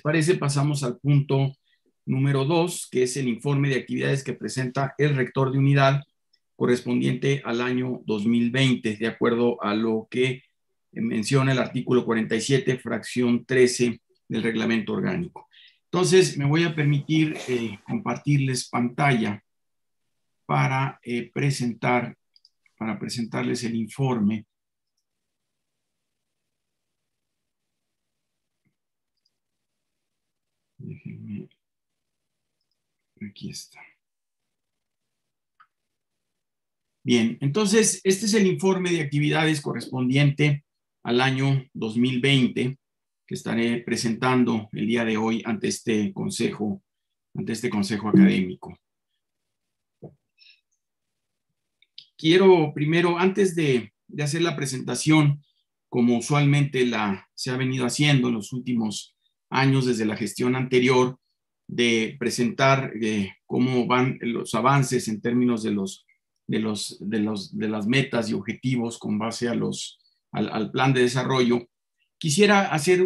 parece, pasamos al punto número 2, que es el informe de actividades que presenta el rector de unidad correspondiente al año 2020, de acuerdo a lo que menciona el artículo 47, fracción 13 del reglamento orgánico. Entonces, me voy a permitir compartirles pantalla para presentarles el informe. Déjenme, aquí está. Bien, entonces, este es el informe de actividades correspondiente al año 2020 que estaré presentando el día de hoy ante este consejo académico. Quiero primero, antes de hacer la presentación, como usualmente se ha venido haciendo en los últimos años desde la gestión anterior, de presentar cómo van los avances en términos de las metas y objetivos con base al plan de desarrollo. Quisiera hacer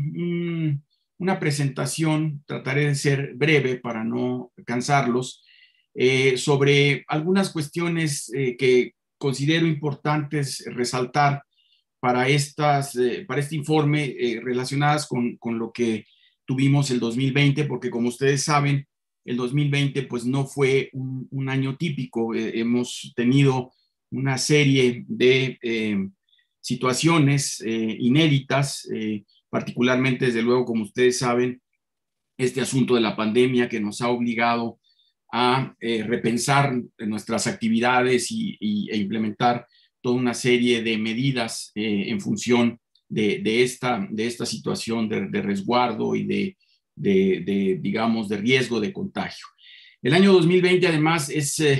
una presentación, trataré de ser breve para no cansarlos, sobre algunas cuestiones que considero importantes resaltar para este informe relacionadas con lo que tuvimos el 2020, porque como ustedes saben, el 2020 pues no fue un año típico. Hemos tenido una serie de situaciones inéditas, particularmente, desde luego, como ustedes saben, este asunto de la pandemia que nos ha obligado a repensar nuestras actividades e implementar toda una serie de medidas en función de esta situación de resguardo y digamos, de riesgo de contagio. El año 2020, además,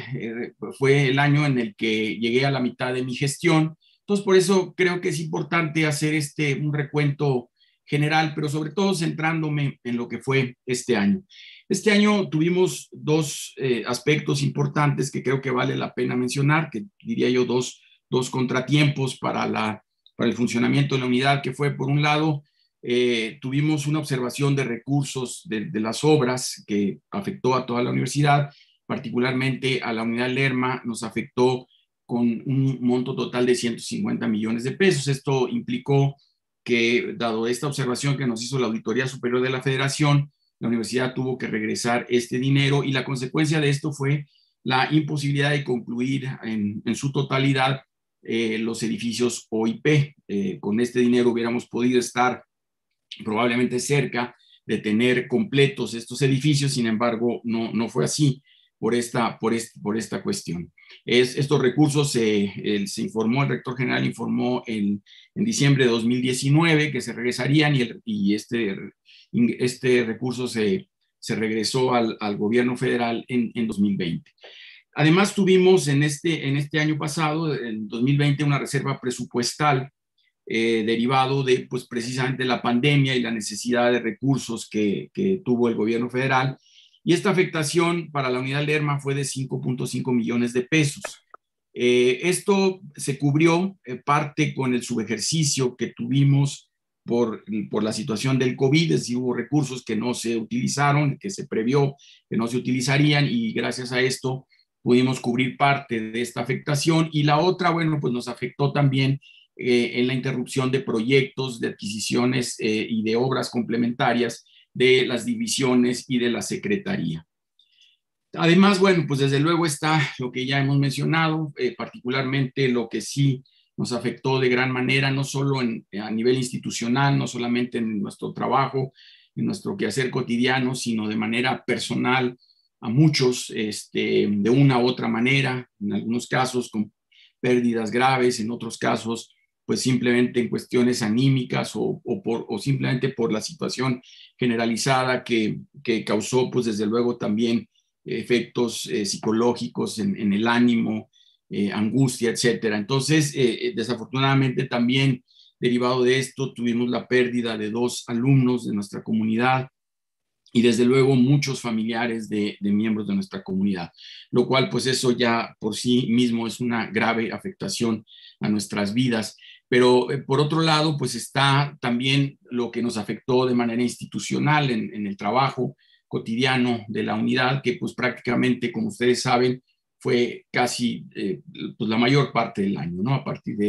fue el año en el que llegué a la mitad de mi gestión. Entonces, por eso creo que es importante hacer un recuento general, pero sobre todo centrándome en lo que fue este año. Este año tuvimos dos aspectos importantes que creo que vale la pena mencionar, que diría yo dos contratiempos para el funcionamiento de la unidad, que fue, por un lado, tuvimos una observación de recursos de las obras que afectó a toda la universidad, particularmente a la unidad Lerma, nos afectó con un monto total de 150 millones de pesos. Esto implicó que, dado esta observación que nos hizo la Auditoría Superior de la Federación, la universidad tuvo que regresar este dinero, y la consecuencia de esto fue la imposibilidad de concluir en su totalidad los edificios OIP. Con este dinero hubiéramos podido estar probablemente cerca de tener completos estos edificios, sin embargo, no fue así por esta cuestión. Estos recursos se informó, el rector general informó en diciembre de 2019 que se regresarían, y este recurso se regresó al gobierno federal en 2020. Además, tuvimos en este año pasado, en 2020, una reserva presupuestal derivado de, pues, precisamente la pandemia y la necesidad de recursos que tuvo el gobierno federal. Y esta afectación para la unidad Lerma fue de 5.5 millones de pesos. Esto se cubrió parte con el subejercicio que tuvimos por la situación del COVID, es decir, hubo recursos que no se utilizaron, que se previó que no se utilizarían, y gracias a esto pudimos cubrir parte de esta afectación. Y la otra, bueno, pues nos afectó también en la interrupción de proyectos, de adquisiciones y de obras complementarias de las divisiones y de la Secretaría. Además, bueno, pues desde luego está lo que ya hemos mencionado, particularmente lo que sí nos afectó de gran manera, no solo a nivel institucional, no solamente en nuestro trabajo, en nuestro quehacer cotidiano, sino de manera personal a muchos, de una u otra manera, en algunos casos con pérdidas graves, en otros casos pues simplemente en cuestiones anímicas o simplemente por la situación generalizada que causó, pues desde luego también efectos psicológicos en el ánimo, angustia, etcétera. Entonces, desafortunadamente también derivado de esto tuvimos la pérdida de 2 alumnos de nuestra comunidad, y desde luego muchos familiares de miembros de nuestra comunidad, lo cual pues eso ya por sí mismo es una grave afectación a nuestras vidas. Pero por otro lado, pues está también lo que nos afectó de manera institucional en el trabajo cotidiano de la unidad, que pues prácticamente, como ustedes saben, fue casi pues la mayor parte del año, ¿no? A partir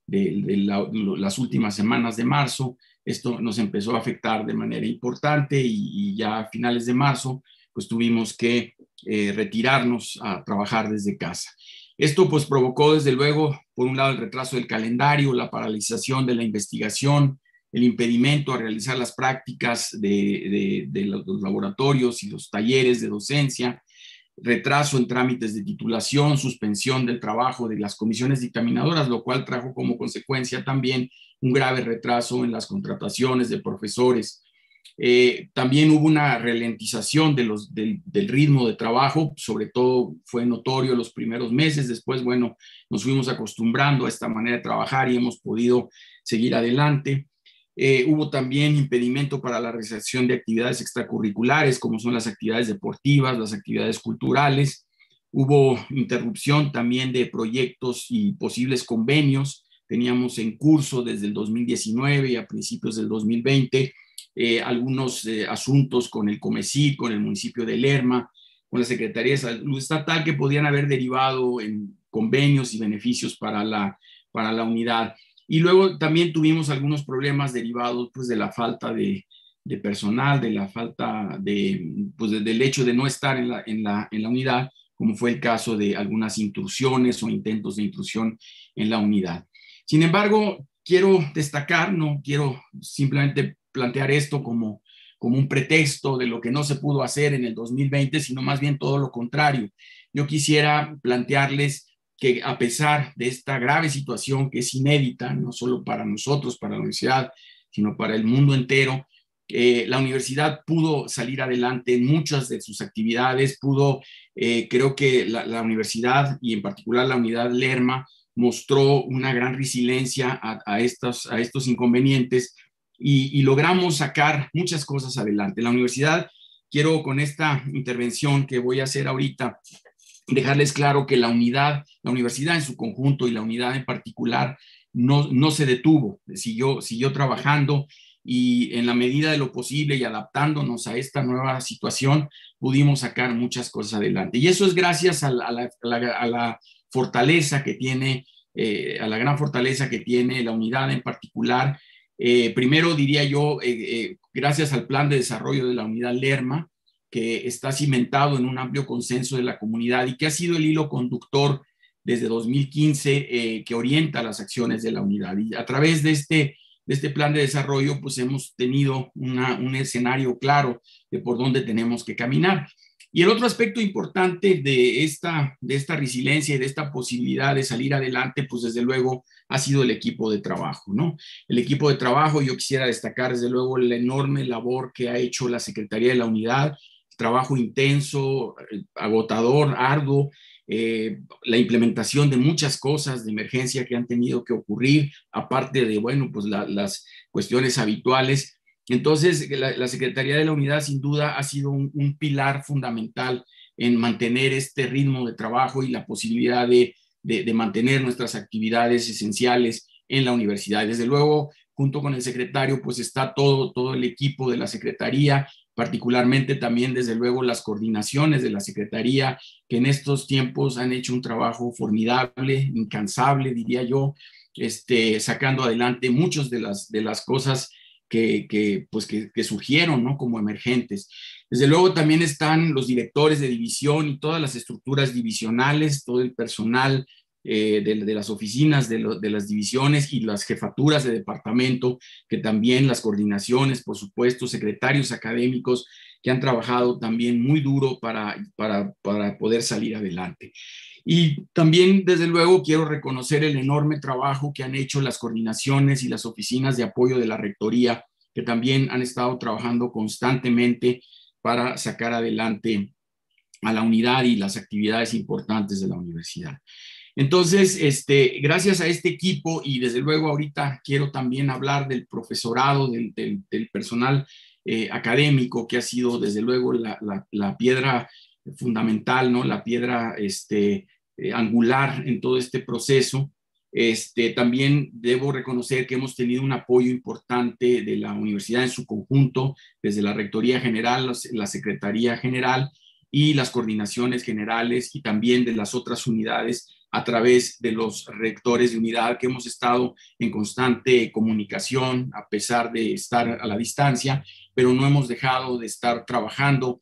de las últimas semanas de marzo, esto nos empezó a afectar de manera importante y ya a finales de marzo, pues tuvimos que retirarnos a trabajar desde casa. Esto pues provocó desde luego, por un lado, el retraso del calendario, la paralización de la investigación, el impedimento a realizar las prácticas de los laboratorios y los talleres de docencia, retraso en trámites de titulación, suspensión del trabajo de las comisiones dictaminadoras, lo cual trajo como consecuencia también un grave retraso en las contrataciones de profesores. También hubo una ralentización del ritmo de trabajo, sobre todo fue notorio los primeros meses, después, bueno, nos fuimos acostumbrando a esta manera de trabajar y hemos podido seguir adelante. Hubo también impedimento para la realización de actividades extracurriculares, como son las actividades deportivas, las actividades culturales. Hubo interrupción también de proyectos y posibles convenios. Teníamos en curso desde el 2019 y a principios del 2020 algunos asuntos con el COMECY, con el municipio de Lerma, con la Secretaría de Salud Estatal, que podían haber derivado en convenios y beneficios para la unidad. Y luego también tuvimos algunos problemas derivados pues, de la falta de personal, de la falta pues, del hecho de no estar en la unidad, como fue el caso de algunas intrusiones o intentos de intrusión en la unidad. Sin embargo, quiero destacar, no quiero simplemente plantear esto como un pretexto de lo que no se pudo hacer en el 2020, sino más bien todo lo contrario. Yo quisiera plantearles que a pesar de esta grave situación que es inédita, no solo para nosotros, para la universidad, sino para el mundo entero, la universidad pudo salir adelante en muchas de sus actividades, creo que la universidad y en particular la unidad Lerma mostró una gran resiliencia a estos inconvenientes y logramos sacar muchas cosas adelante. La universidad, quiero con esta intervención que voy a hacer ahorita, dejarles claro que la universidad en su conjunto y la unidad en particular no se detuvo, siguió trabajando y en la medida de lo posible y adaptándonos a esta nueva situación, pudimos sacar muchas cosas adelante. Y eso es gracias a la fortaleza que tiene, a la gran fortaleza que tiene la unidad en particular. Primero diría yo, gracias al plan de desarrollo de la unidad Lerma, que está cimentado en un amplio consenso de la comunidad y que ha sido el hilo conductor desde 2015 que orienta las acciones de la unidad. Y a través de este plan de desarrollo, pues hemos tenido un escenario claro de por dónde tenemos que caminar. Y el otro aspecto importante de esta resiliencia y de esta posibilidad de salir adelante, pues desde luego ha sido el equipo de trabajo, ¿no? El equipo de trabajo, yo quisiera destacar desde luego la enorme labor que ha hecho la Secretaría de la Unidad, trabajo intenso, agotador, arduo, la implementación de muchas cosas de emergencia que han tenido que ocurrir, aparte de, bueno, pues las cuestiones habituales. Entonces, la Secretaría de la Unidad sin duda ha sido un pilar fundamental en mantener este ritmo de trabajo y la posibilidad de mantener nuestras actividades esenciales en la universidad. Desde luego, junto con el secretario, pues está todo el equipo de la Secretaría, particularmente también, desde luego, las coordinaciones de la Secretaría, que en estos tiempos han hecho un trabajo formidable, incansable, diría yo, sacando adelante muchas de las cosas que surgieron, ¿no? Como emergentes. Desde luego también están los directores de división y todas las estructuras divisionales, todo el personal de las oficinas, de las divisiones y las jefaturas de departamento, que también las coordinaciones, por supuesto, secretarios académicos que han trabajado también muy duro para poder salir adelante. Y también, desde luego, quiero reconocer el enorme trabajo que han hecho las coordinaciones y las oficinas de apoyo de la Rectoría, que también han estado trabajando constantemente para sacar adelante a la unidad y las actividades importantes de la universidad. Entonces, gracias a este equipo y desde luego ahorita quiero también hablar del profesorado, del personal académico, que ha sido desde luego la piedra fundamental, ¿no? La piedra angular en todo este proceso. También debo reconocer que hemos tenido un apoyo importante de la universidad en su conjunto, desde la Rectoría General, la Secretaría General y las coordinaciones generales, y también de las otras unidades a través de los rectores de unidad, que hemos estado en constante comunicación a pesar de estar a la distancia, pero no hemos dejado de estar trabajando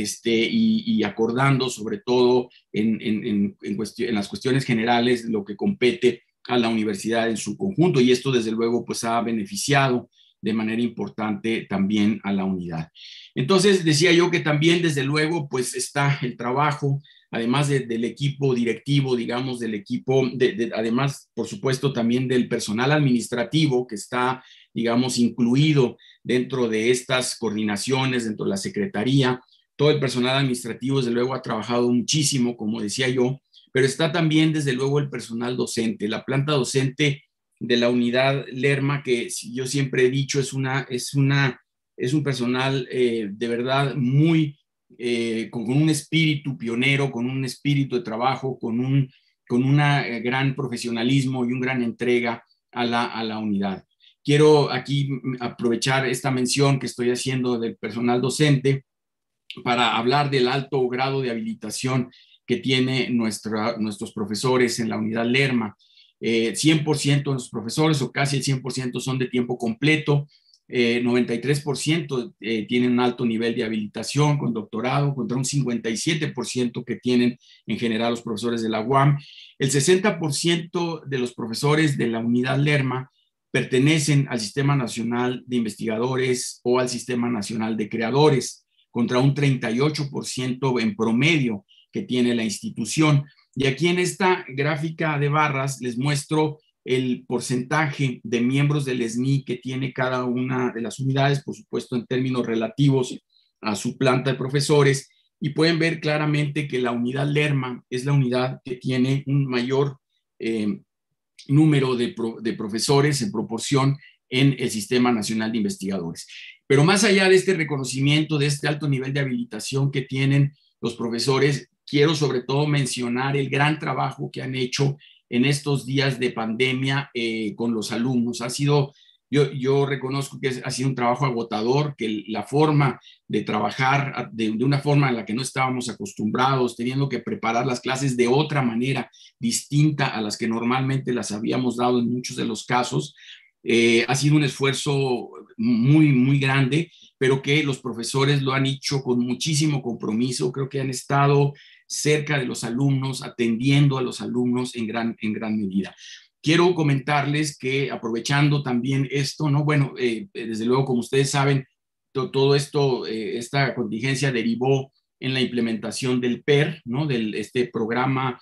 y acordando sobre todo en las cuestiones generales lo que compete a la universidad en su conjunto, y esto desde luego pues ha beneficiado de manera importante también a la unidad. Entonces decía yo que también desde luego pues está el trabajo, además del equipo directivo, digamos, del equipo, además por supuesto también del personal administrativo que está, digamos, incluido dentro de estas coordinaciones, dentro de la secretaría. Todo el personal administrativo desde luego ha trabajado muchísimo, como decía yo, pero está también desde luego el personal docente, la planta docente de la unidad Lerma, que yo siempre he dicho es un personal de verdad muy con un espíritu pionero, con un espíritu de trabajo, con una gran profesionalismo y un gran entrega a la unidad. Quiero aquí aprovechar esta mención que estoy haciendo del personal docente para hablar del alto grado de habilitación que tienen nuestros profesores en la unidad Lerma. 100% de los profesores, o casi el 100%, son de tiempo completo. 93% tienen un alto nivel de habilitación con doctorado, contra un 57% que tienen en general los profesores de la UAM. El 60% de los profesores de la unidad Lerma pertenecen al Sistema Nacional de Investigadores o al Sistema Nacional de Creadores, contra un 38% en promedio que tiene la institución. Y aquí en esta gráfica de barras les muestro el porcentaje de miembros del SNI que tiene cada una de las unidades, por supuesto en términos relativos a su planta de profesores, y pueden ver claramente que la unidad Lerma es la unidad que tiene un mayor número de profesores en proporción en el Sistema Nacional de Investigadores. Pero más allá de este reconocimiento, de este alto nivel de habilitación que tienen los profesores, quiero sobre todo mencionar el gran trabajo que han hecho en estos días de pandemia con los alumnos. Yo reconozco que ha sido un trabajo agotador, que la forma de trabajar de una forma en la que no estábamos acostumbrados, teniendo que preparar las clases de otra manera distinta a las que normalmente las habíamos dado en muchos de los casos, ha sido un esfuerzo muy, muy grande, pero que los profesores lo han hecho con muchísimo compromiso. Creo que han estado cerca de los alumnos, atendiendo a los alumnos en gran medida. Quiero comentarles que, aprovechando también esto, ¿no? Bueno, desde luego, como ustedes saben, todo esto, esta contingencia derivó en la implementación del PER, ¿no? Este programa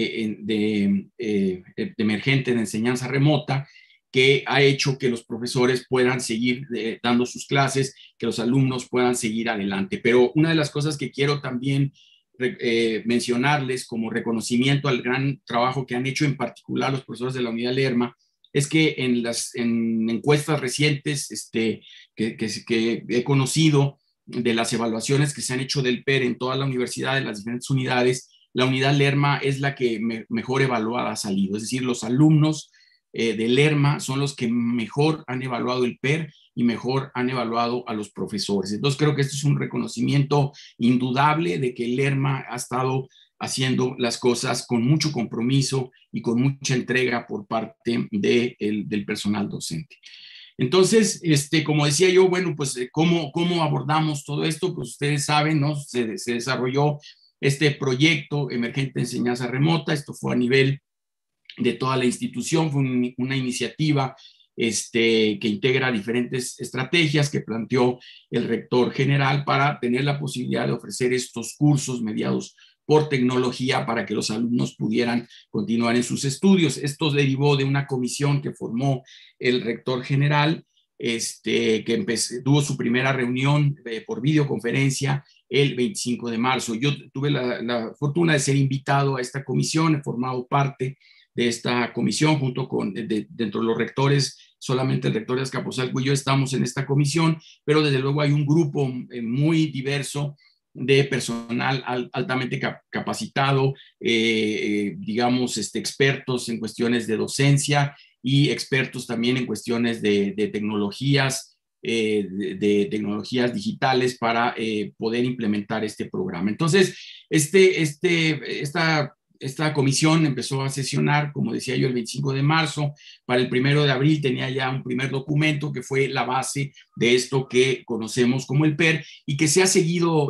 de emergente de enseñanza remota, que ha hecho que los profesores puedan seguir dando sus clases, que los alumnos puedan seguir adelante. Pero una de las cosas que quiero también mencionarles como reconocimiento al gran trabajo que han hecho en particular los profesores de la unidad Lerma, es que en encuestas recientes que he conocido, de las evaluaciones que se han hecho del PER en toda la universidad, en las diferentes unidades, la unidad Lerma es la que mejor evaluada ha salido. Es decir, los alumnos de Lerma son los que mejor han evaluado el PER y mejor han evaluado a los profesores. Entonces creo que esto es un reconocimiento indudable de que Lerma ha estado haciendo las cosas con mucho compromiso y con mucha entrega por parte del personal docente. Entonces, como decía yo, bueno, pues ¿cómo abordamos todo esto? Pues ustedes saben, ¿no? Se desarrolló este proyecto emergente de enseñanza remota. Esto fue a nivel de toda la institución, fue una iniciativa que integra diferentes estrategias que planteó el rector general para tener la posibilidad de ofrecer estos cursos mediados por tecnología para que los alumnos pudieran continuar en sus estudios. Esto derivó de una comisión que formó el rector general, que tuvo su primera reunión por videoconferencia el 25 de marzo. Yo tuve la fortuna de ser invitado a esta comisión, he formado parte de esta comisión junto con, dentro de los rectores solamente el rector de Azcapotzalco y yo estamos en esta comisión, pero desde luego hay un grupo muy diverso de personal altamente capacitado, digamos, expertos en cuestiones de docencia y expertos también en cuestiones de tecnologías, de tecnologías digitales para poder implementar este programa. Entonces, esta comisión empezó a sesionar, como decía yo, el 25 de marzo. Para el 1 de abril tenía ya un primer documento que fue la base de esto que conocemos como el PER y que se ha seguido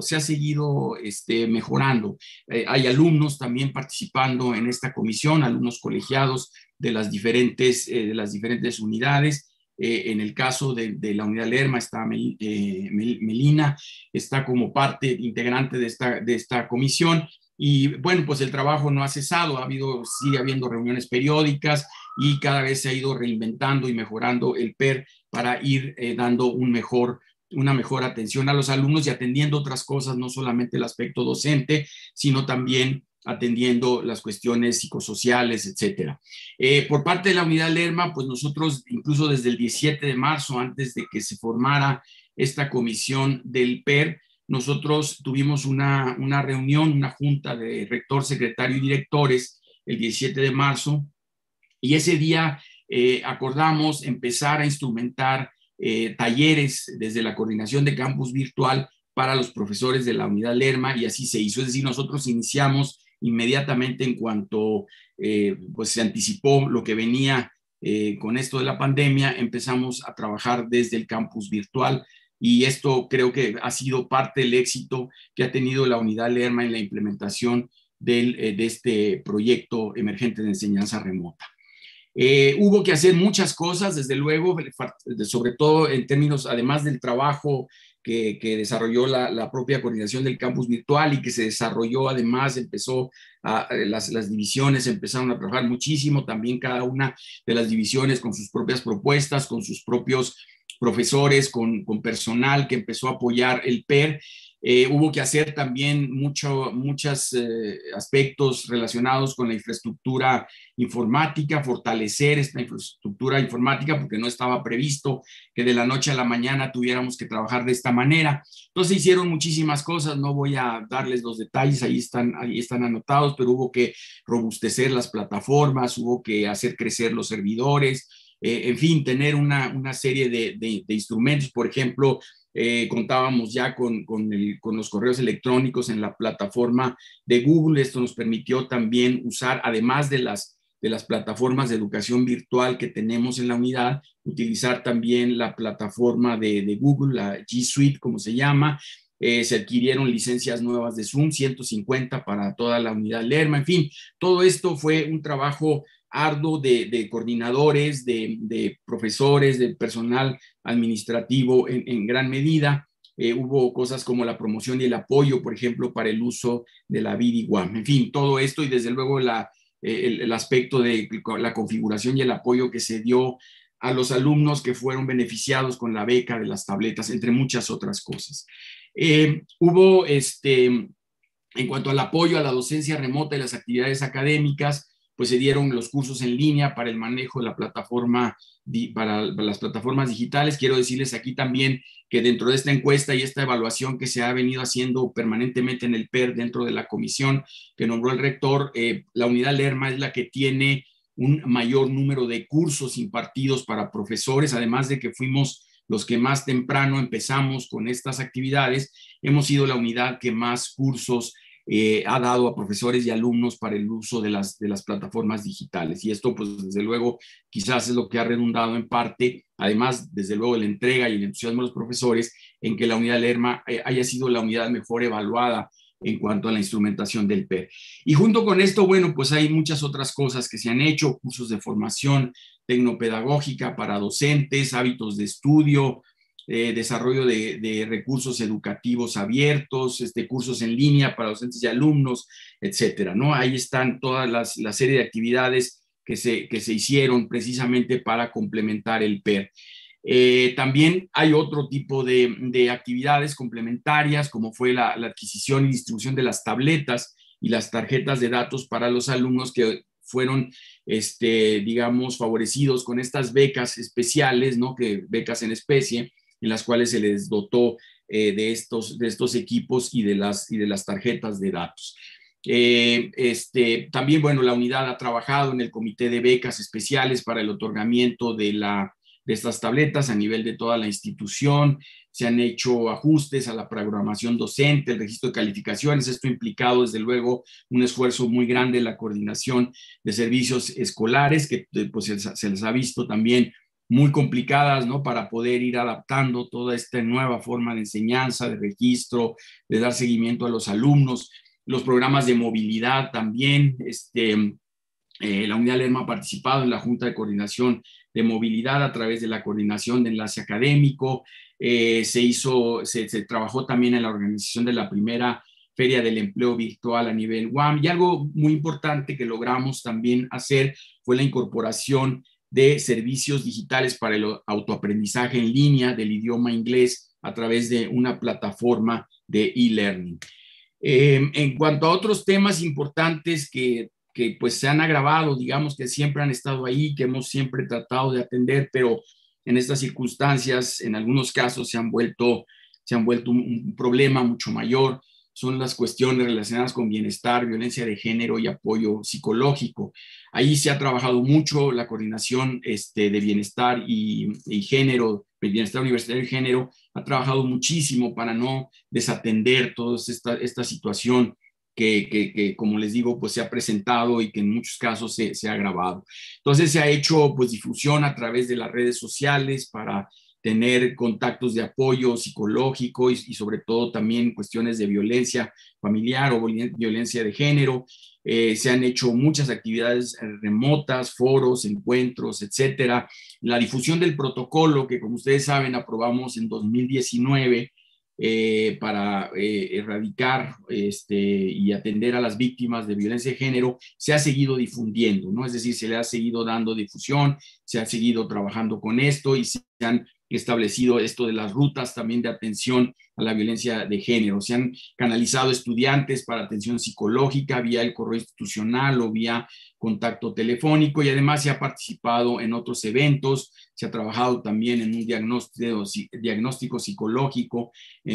mejorando. Hay alumnos también participando en esta comisión, alumnos colegiados de las diferentes unidades. En el caso de la unidad Lerma está Melina, está como parte integrante de esta comisión. Y bueno, pues el trabajo no ha cesado, sigue habiendo reuniones periódicas y cada vez se ha ido reinventando y mejorando el PER para ir dando una mejor atención a los alumnos y atendiendo otras cosas, no solamente el aspecto docente, sino también atendiendo las cuestiones psicosociales, etcétera. Por parte de la unidad Lerma, pues nosotros incluso desde el 17 de marzo, antes de que se formara esta comisión del PER, nosotros tuvimos una reunión, una junta de rector, secretario y directores el 17 de marzo y ese día acordamos empezar a instrumentar talleres desde la coordinación de campus virtual para los profesores de la unidad Lerma y así se hizo. Es decir, nosotros iniciamos inmediatamente en cuanto pues se anticipó lo que venía con esto de la pandemia, empezamos a trabajar desde el campus virtual y esto creo que ha sido parte del éxito que ha tenido la unidad Lerma en la implementación de este proyecto emergente de enseñanza remota. Hubo que hacer muchas cosas, desde luego, sobre todo en términos, además del trabajo que desarrolló la propia coordinación del campus virtual y que se desarrolló, además, las divisiones empezaron a trabajar muchísimo, también cada una de las divisiones con sus propias propuestas, con sus propios profesores, con personal que empezó a apoyar el PER. Hubo que hacer también muchos aspectos relacionados con la infraestructura informática, fortalecer esta infraestructura informática porque no estaba previsto que de la noche a la mañana tuviéramos que trabajar de esta manera. Entonces hicieron muchísimas cosas, no voy a darles los detalles, ahí están anotados, pero hubo que robustecer las plataformas, hubo que hacer crecer los servidores, en fin, tener una serie de instrumentos, por ejemplo, contábamos ya con los correos electrónicos en la plataforma de Google. Esto nos permitió también usar, además de las plataformas de educación virtual que tenemos en la unidad, utilizar también la plataforma de Google, la G Suite, como se llama. Se adquirieron licencias nuevas de Zoom, 150 para toda la unidad Lerma. En fin, todo esto fue un trabajo arduo de coordinadores, de profesores, de personal administrativo en gran medida. Hubo cosas como la promoción y el apoyo, por ejemplo, para el uso de la BIDIWAM. En fin, todo esto y desde luego el aspecto de la configuración y el apoyo que se dio a los alumnos que fueron beneficiados con la beca de las tabletas, entre muchas otras cosas. Hubo, en cuanto al apoyo a la docencia remota y las actividades académicas, pues se dieron los cursos en línea para el manejo de la plataforma, para las plataformas digitales. Quiero decirles aquí también que dentro de esta encuesta y esta evaluación que se ha venido haciendo permanentemente en el PER dentro de la comisión que nombró el rector, la unidad Lerma es la que tiene un mayor número de cursos impartidos para profesores, además de que fuimos los que más temprano empezamos con estas actividades, hemos sido la unidad que más cursos ha dado a profesores y alumnos para el uso de las plataformas digitales. Y esto, pues, desde luego, quizás es lo que ha redundado en parte, además, desde luego, de la entrega y el entusiasmo de los profesores, en que la unidad Lerma haya sido la unidad mejor evaluada en cuanto a la instrumentación del PER. Y junto con esto, bueno, pues hay muchas otras cosas que se han hecho, cursos de formación tecnopedagógica para docentes, hábitos de estudio, desarrollo de recursos educativos abiertos, cursos en línea para docentes y alumnos, etcétera, ¿no? Ahí están todas la serie de actividades que se hicieron precisamente para complementar el PER. También hay otro tipo de actividades complementarias, como fue la adquisición y distribución de las tabletas y las tarjetas de datos para los alumnos que fueron, digamos, favorecidos con estas becas especiales, ¿no? Becas en especie, en las cuales se les dotó de estos equipos y de las tarjetas de datos. También, bueno, la unidad ha trabajado en el comité de becas especiales para el otorgamiento de estas tabletas a nivel de toda la institución. Se han hecho ajustes a la programación docente, el registro de calificaciones. Esto ha implicado, desde luego, un esfuerzo muy grande en la coordinación de servicios escolares, que pues, se les ha visto también muy complicadas, ¿no? Para poder ir adaptando toda esta nueva forma de enseñanza, de registro, de dar seguimiento a los alumnos. Los programas de movilidad también, la unidad LERMA ha participado en la Junta de Coordinación de Movilidad a través de la coordinación de enlace académico. Se trabajó también en la organización de la primera Feria del Empleo Virtual a nivel UAM. Y algo muy importante que logramos también hacer fue la incorporación de servicios digitales para el autoaprendizaje en línea del idioma inglés a través de una plataforma de e-learning. En cuanto a otros temas importantes que pues se han agravado, digamos que siempre han estado ahí, que hemos siempre tratado de atender, pero en estas circunstancias, en algunos casos se han vuelto un problema mucho mayor, son las cuestiones relacionadas con bienestar, violencia de género y apoyo psicológico. Ahí se ha trabajado mucho la coordinación de bienestar y género, el bienestar universitario y género, ha trabajado muchísimo para no desatender toda esta situación que, como les digo, pues se ha presentado y que en muchos casos se ha agravado. Entonces se ha hecho pues difusión a través de las redes sociales para tener contactos de apoyo psicológico y sobre todo también cuestiones de violencia familiar o violencia de género. Se han hecho muchas actividades remotas, foros, encuentros, etcétera. La difusión del protocolo que, como ustedes saben, aprobamos en 2019 para erradicar y atender a las víctimas de violencia de género, se ha seguido difundiendo, ¿no? Es decir, se le ha seguido dando difusión, se ha seguido trabajando con esto y se han establecido esto de las rutas también de atención a la violencia de género. Se han canalizado estudiantes para atención psicológica vía el correo institucional o vía contacto telefónico, y además se ha participado en otros eventos, se ha trabajado también en un diagnóstico psicológico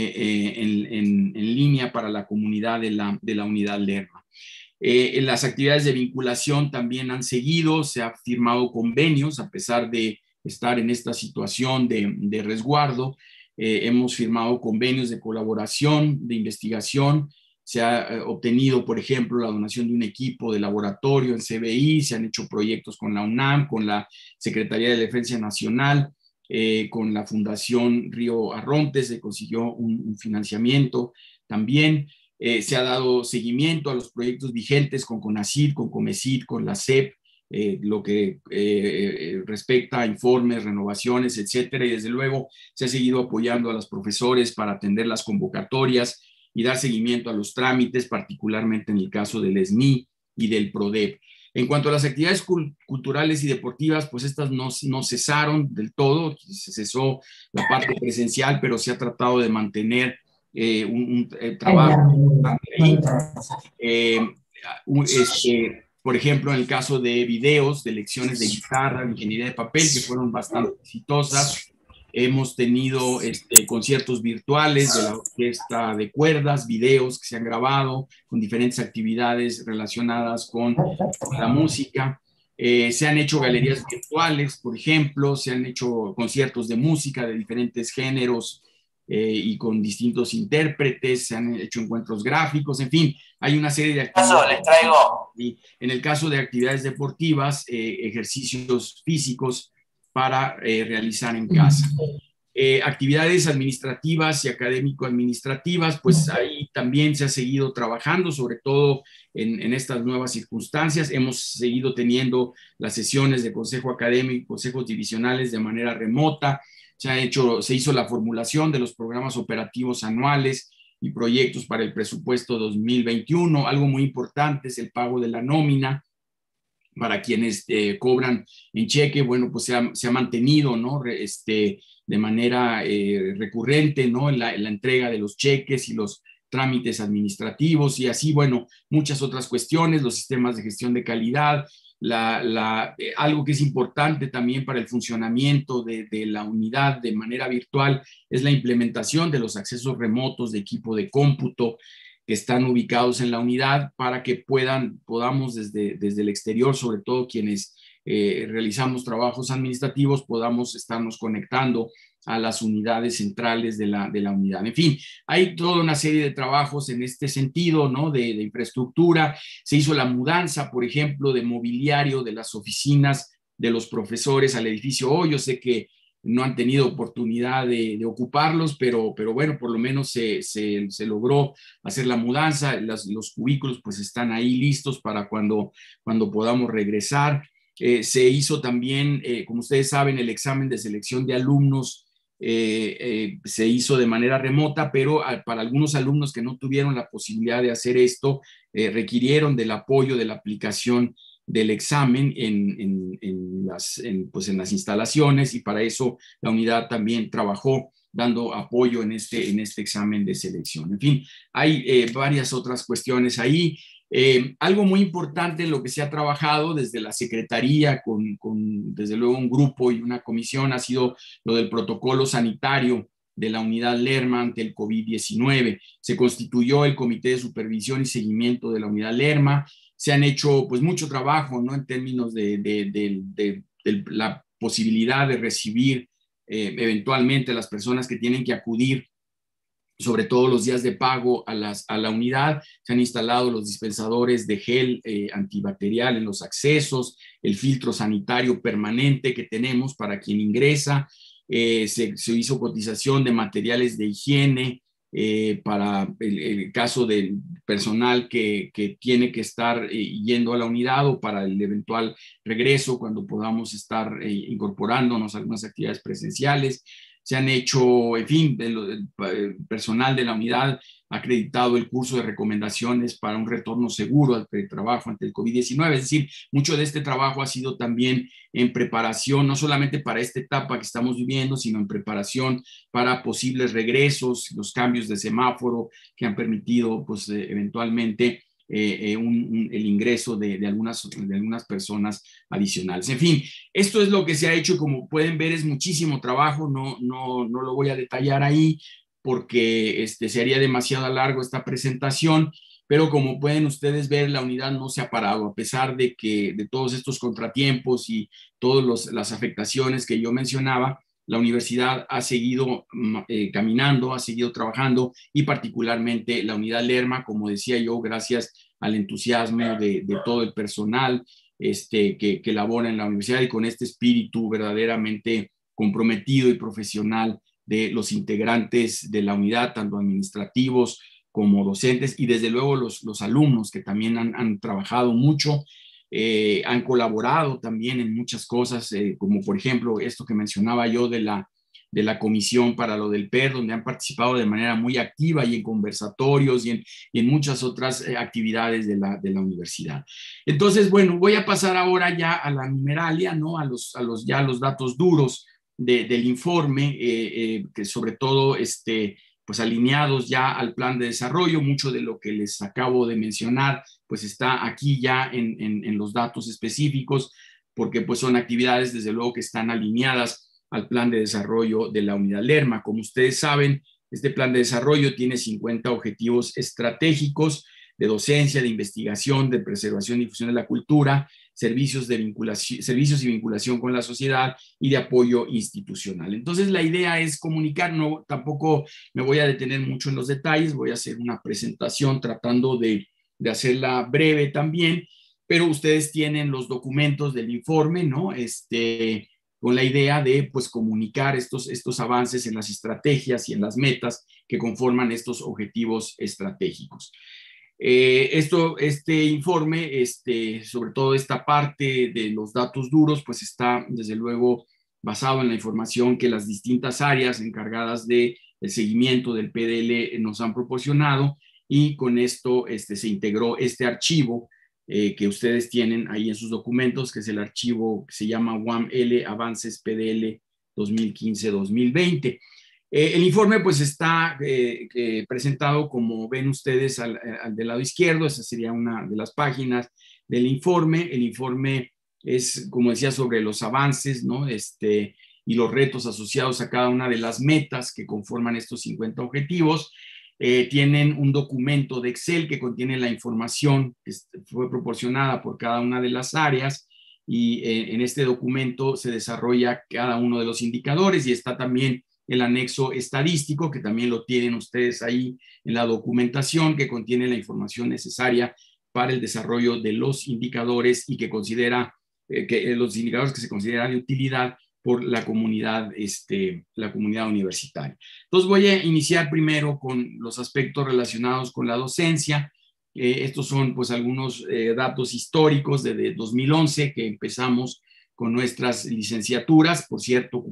en línea para la comunidad de la unidad LERMA. Las actividades de vinculación también han seguido, se han firmado convenios a pesar de estar en esta situación de resguardo. Hemos firmado convenios de colaboración, de investigación. Se ha obtenido, por ejemplo, la donación de un equipo de laboratorio en CBI, se han hecho proyectos con la UNAM, con la Secretaría de Defensa Nacional, con la Fundación Río Arrontes, se consiguió un financiamiento también. Se ha dado seguimiento a los proyectos vigentes con CONACYT, con COMECYT, con la SEP, lo que respecta a informes, renovaciones, etcétera, y desde luego se ha seguido apoyando a los profesores para atender las convocatorias y dar seguimiento a los trámites, particularmente en el caso del SNI y del PRODEP. En cuanto a las actividades culturales y deportivas, pues estas no cesaron del todo, se cesó la parte presencial, pero se ha tratado de mantener un trabajo ahí. Por ejemplo, en el caso de videos, de lecciones de guitarra, de ingeniería de papel, que fueron bastante exitosas. Hemos tenido conciertos virtuales de la orquesta de cuerdas, videos que se han grabado con diferentes actividades relacionadas con la música. Se han hecho galerías virtuales, por ejemplo, se han hecho conciertos de música de diferentes géneros y con distintos intérpretes, se han hecho encuentros gráficos, en fin, hay una serie de actividades. Les traigo. Y en el caso de actividades deportivas, ejercicios físicos para realizar en casa. Actividades administrativas y académico-administrativas, pues ahí también se ha seguido trabajando, sobre todo en estas nuevas circunstancias. Hemos seguido teniendo las sesiones de consejo académico, consejos divisionales de manera remota. Se hizo la formulación de los programas operativos anuales y proyectos para el presupuesto 2021. Algo muy importante es el pago de la nómina para quienes cobran en cheque. Bueno, pues se ha mantenido, ¿no? De manera recurrente, ¿no? La entrega de los cheques y los trámites administrativos y así, bueno, muchas otras cuestiones, los sistemas de gestión de calidad, algo que es importante también para el funcionamiento de la unidad de manera virtual es la implementación de los accesos remotos de equipo de cómputo que están ubicados en la unidad para que podamos desde el exterior, sobre todo quienes realizamos trabajos administrativos, podamos estarnos conectando a las unidades centrales de la unidad. En fin, hay toda una serie de trabajos en este sentido, ¿no? De infraestructura. Se hizo la mudanza, por ejemplo, de mobiliario de las oficinas de los profesores al edificio O. Yo sé que no han tenido oportunidad de ocuparlos, pero bueno, por lo menos se logró hacer la mudanza. Los cubículos pues están ahí listos para cuando podamos regresar. Se hizo también, como ustedes saben, el examen de selección de alumnos se hizo de manera remota, pero para algunos alumnos que no tuvieron la posibilidad de hacer esto, requirieron del apoyo de la aplicación del examen pues en las instalaciones, y para eso la unidad también trabajó dando apoyo en este examen de selección. En fin, hay varias otras cuestiones ahí. Algo muy importante en lo que se ha trabajado desde la Secretaría desde luego un grupo y una comisión ha sido lo del protocolo sanitario de la unidad Lerma ante el COVID-19. Se constituyó el Comité de Supervisión y Seguimiento de la unidad Lerma. Se han hecho pues mucho trabajo, ¿no? En términos de la posibilidad de recibir eventualmente las personas que tienen que acudir sobre todo los días de pago a la unidad. Se han instalado los dispensadores de gel antibacterial en los accesos, el filtro sanitario permanente que tenemos para quien ingresa. Se hizo cotización de materiales de higiene para el caso del personal que tiene que estar yendo a la unidad o para el eventual regreso cuando podamos estar incorporándonos a algunas actividades presenciales. Se han hecho, en fin, el personal de la unidad ha acreditado el curso de recomendaciones para un retorno seguro al trabajo ante el COVID-19. Es decir, mucho de este trabajo ha sido también en preparación, no solamente para esta etapa que estamos viviendo, sino en preparación para posibles regresos, los cambios de semáforo que han permitido, pues, eventualmente el ingreso de algunas personas adicionales. En fin, esto es lo que se ha hecho. Como pueden ver, es muchísimo trabajo, no lo voy a detallar ahí porque se haría demasiado largo esta presentación, pero como pueden ustedes ver, la unidad no se ha parado, a pesar de todos estos contratiempos y todas las afectaciones que yo mencionaba. La universidad ha seguido caminando, ha seguido trabajando, y particularmente la unidad Lerma, como decía yo, gracias al entusiasmo de todo el personal que labora en la universidad, y con este espíritu verdaderamente comprometido y profesional de los integrantes de la unidad, tanto administrativos como docentes, y desde luego los alumnos que también han trabajado mucho. Han colaborado también en muchas cosas, como por ejemplo esto que mencionaba yo de la comisión para lo del PER, donde han participado de manera muy activa y en conversatorios y en muchas otras actividades de la universidad. Entonces, bueno, voy a pasar ahora ya a la numeralia, ¿no? A los datos duros del informe, que sobre todo pues alineados ya al plan de desarrollo. Mucho de lo que les acabo de mencionar pues está aquí ya en los datos específicos, porque pues son actividades desde luego que están alineadas al plan de desarrollo de la unidad Lerma. Como ustedes saben, este plan de desarrollo tiene 50 objetivos estratégicos de docencia, de investigación, de preservación y difusión de la cultura, servicios y vinculación con la sociedad y de apoyo institucional. Entonces, la idea es comunicar. No, tampoco me voy a detener mucho en los detalles, voy a hacer una presentación tratando de hacerla breve también, pero ustedes tienen los documentos del informe, ¿no? Con la idea de pues comunicar estos avances en las estrategias y en las metas que conforman estos objetivos estratégicos. Este informe, sobre todo esta parte de los datos duros, pues está desde luego basado en la información que las distintas áreas encargadas del seguimiento del PDL nos han proporcionado, y con esto se integró este archivo que ustedes tienen ahí en sus documentos, que es el archivo que se llama UAM-L Avances PDL 2015-2020. El informe pues está presentado como ven ustedes al del lado izquierdo. Esa sería una de las páginas del informe. El informe es, como decía, sobre los avances, ¿no? Y los retos asociados a cada una de las metas que conforman estos 50 objetivos. Tienen un documento de Excel que contiene la información que fue proporcionada por cada una de las áreas, y en este documento se desarrolla cada uno de los indicadores, y está también el anexo estadístico, que también lo tienen ustedes ahí en la documentación, que contiene la información necesaria para el desarrollo de los indicadores, y que considera que los indicadores que se consideran de utilidad por la comunidad universitaria. Entonces voy a iniciar primero con los aspectos relacionados con la docencia. Estos son pues algunos datos históricos de 2011 que empezamos con nuestras licenciaturas. Por cierto,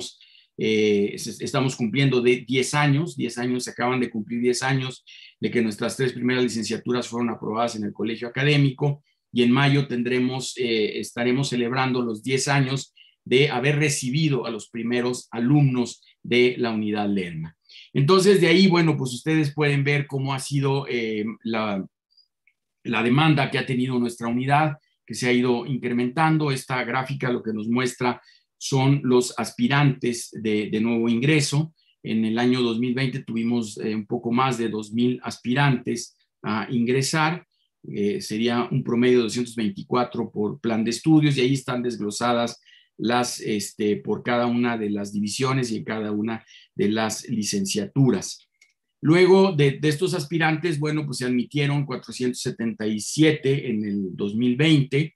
estamos cumpliendo de 10 años, se acaban de cumplir 10 años de que nuestras 3 primeras licenciaturas fueron aprobadas en el colegio académico, y en mayo estaremos celebrando los 10 años de haber recibido a los primeros alumnos de la unidad Lerma. Entonces, de ahí, bueno, pues ustedes pueden ver cómo ha sido la demanda que ha tenido nuestra unidad, que se ha ido incrementando. Esta gráfica lo que nos muestra son los aspirantes de nuevo ingreso. En el año 2020 tuvimos un poco más de 2,000 aspirantes a ingresar. Sería un promedio de 224 por plan de estudios, y ahí están desglosadas por cada una de las divisiones y en cada una de las licenciaturas. Luego de estos aspirantes, bueno, pues se admitieron 477 en el 2020,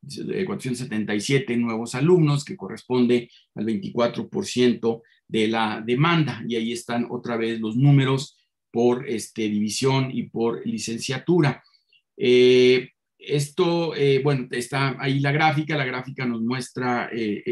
477 nuevos alumnos, que corresponde al 24% de la demanda, y ahí están otra vez los números por división y por licenciatura. Bueno, está ahí la gráfica nos muestra,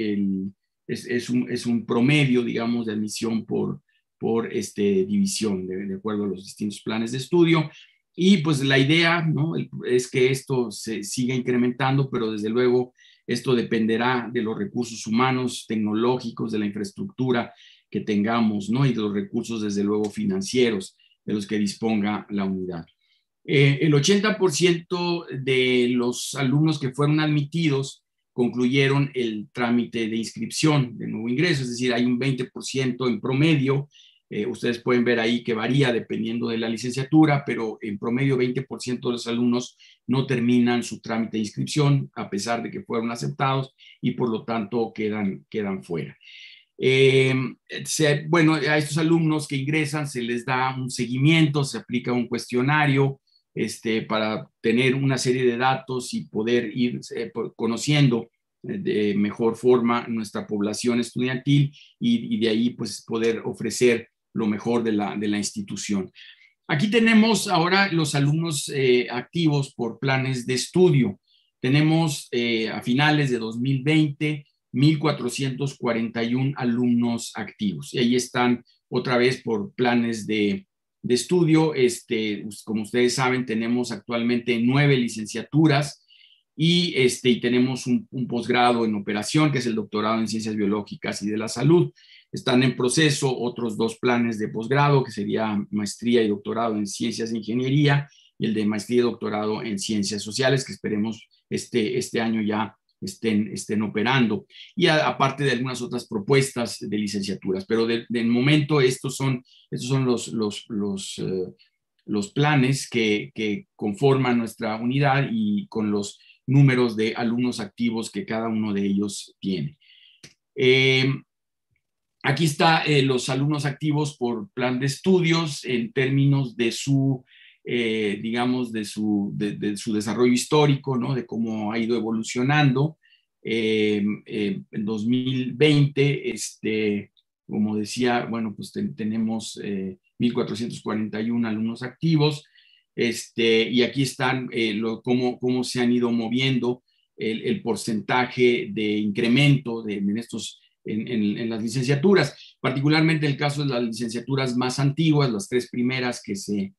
es un promedio, digamos, de admisión por división, de acuerdo a los distintos planes de estudio. Y pues la idea, ¿no?, es que esto se siga incrementando, pero desde luego esto dependerá de los recursos humanos, tecnológicos, de la infraestructura que tengamos, ¿no?, y de los recursos, desde luego, financieros de los que disponga la unidad. El 80% de los alumnos que fueron admitidos concluyeron el trámite de inscripción de nuevo ingreso, es decir, hay un 20% en promedio. Ustedes pueden ver ahí que varía dependiendo de la licenciatura, pero en promedio 20% de los alumnos no terminan su trámite de inscripción, a pesar de que fueron aceptados, y por lo tanto quedan fuera. Bueno, a estos alumnos que ingresan se les da un seguimiento, se aplica un cuestionario para tener una serie de datos y poder ir conociendo de mejor forma nuestra población estudiantil, y de ahí pues poder ofrecer lo mejor de la institución. Aquí tenemos ahora los alumnos activos por planes de estudio. Tenemos a finales de 2020 1,441 alumnos activos, y ahí están otra vez por planes de estudio. Como ustedes saben, tenemos actualmente 9 licenciaturas, y tenemos un posgrado en operación, que es el doctorado en ciencias biológicas y de la salud. Están en proceso otros 2 planes de posgrado, que sería maestría y doctorado en ciencias de ingeniería, y el de maestría y doctorado en ciencias sociales, que esperemos este año ya estén operando, y aparte de algunas otras propuestas de licenciaturas. Pero de momento estos son los planes que conforman nuestra unidad, y con los números de alumnos activos que cada uno de ellos tiene. Aquí está los alumnos activos por plan de estudios en términos de su, digamos, de su desarrollo histórico, ¿no?, de cómo ha ido evolucionando. En 2020, como decía, bueno, pues tenemos 1,441 alumnos activos, y aquí están cómo se han ido moviendo el porcentaje de incremento en las licenciaturas, particularmente el caso de las licenciaturas más antiguas, las 3 primeras que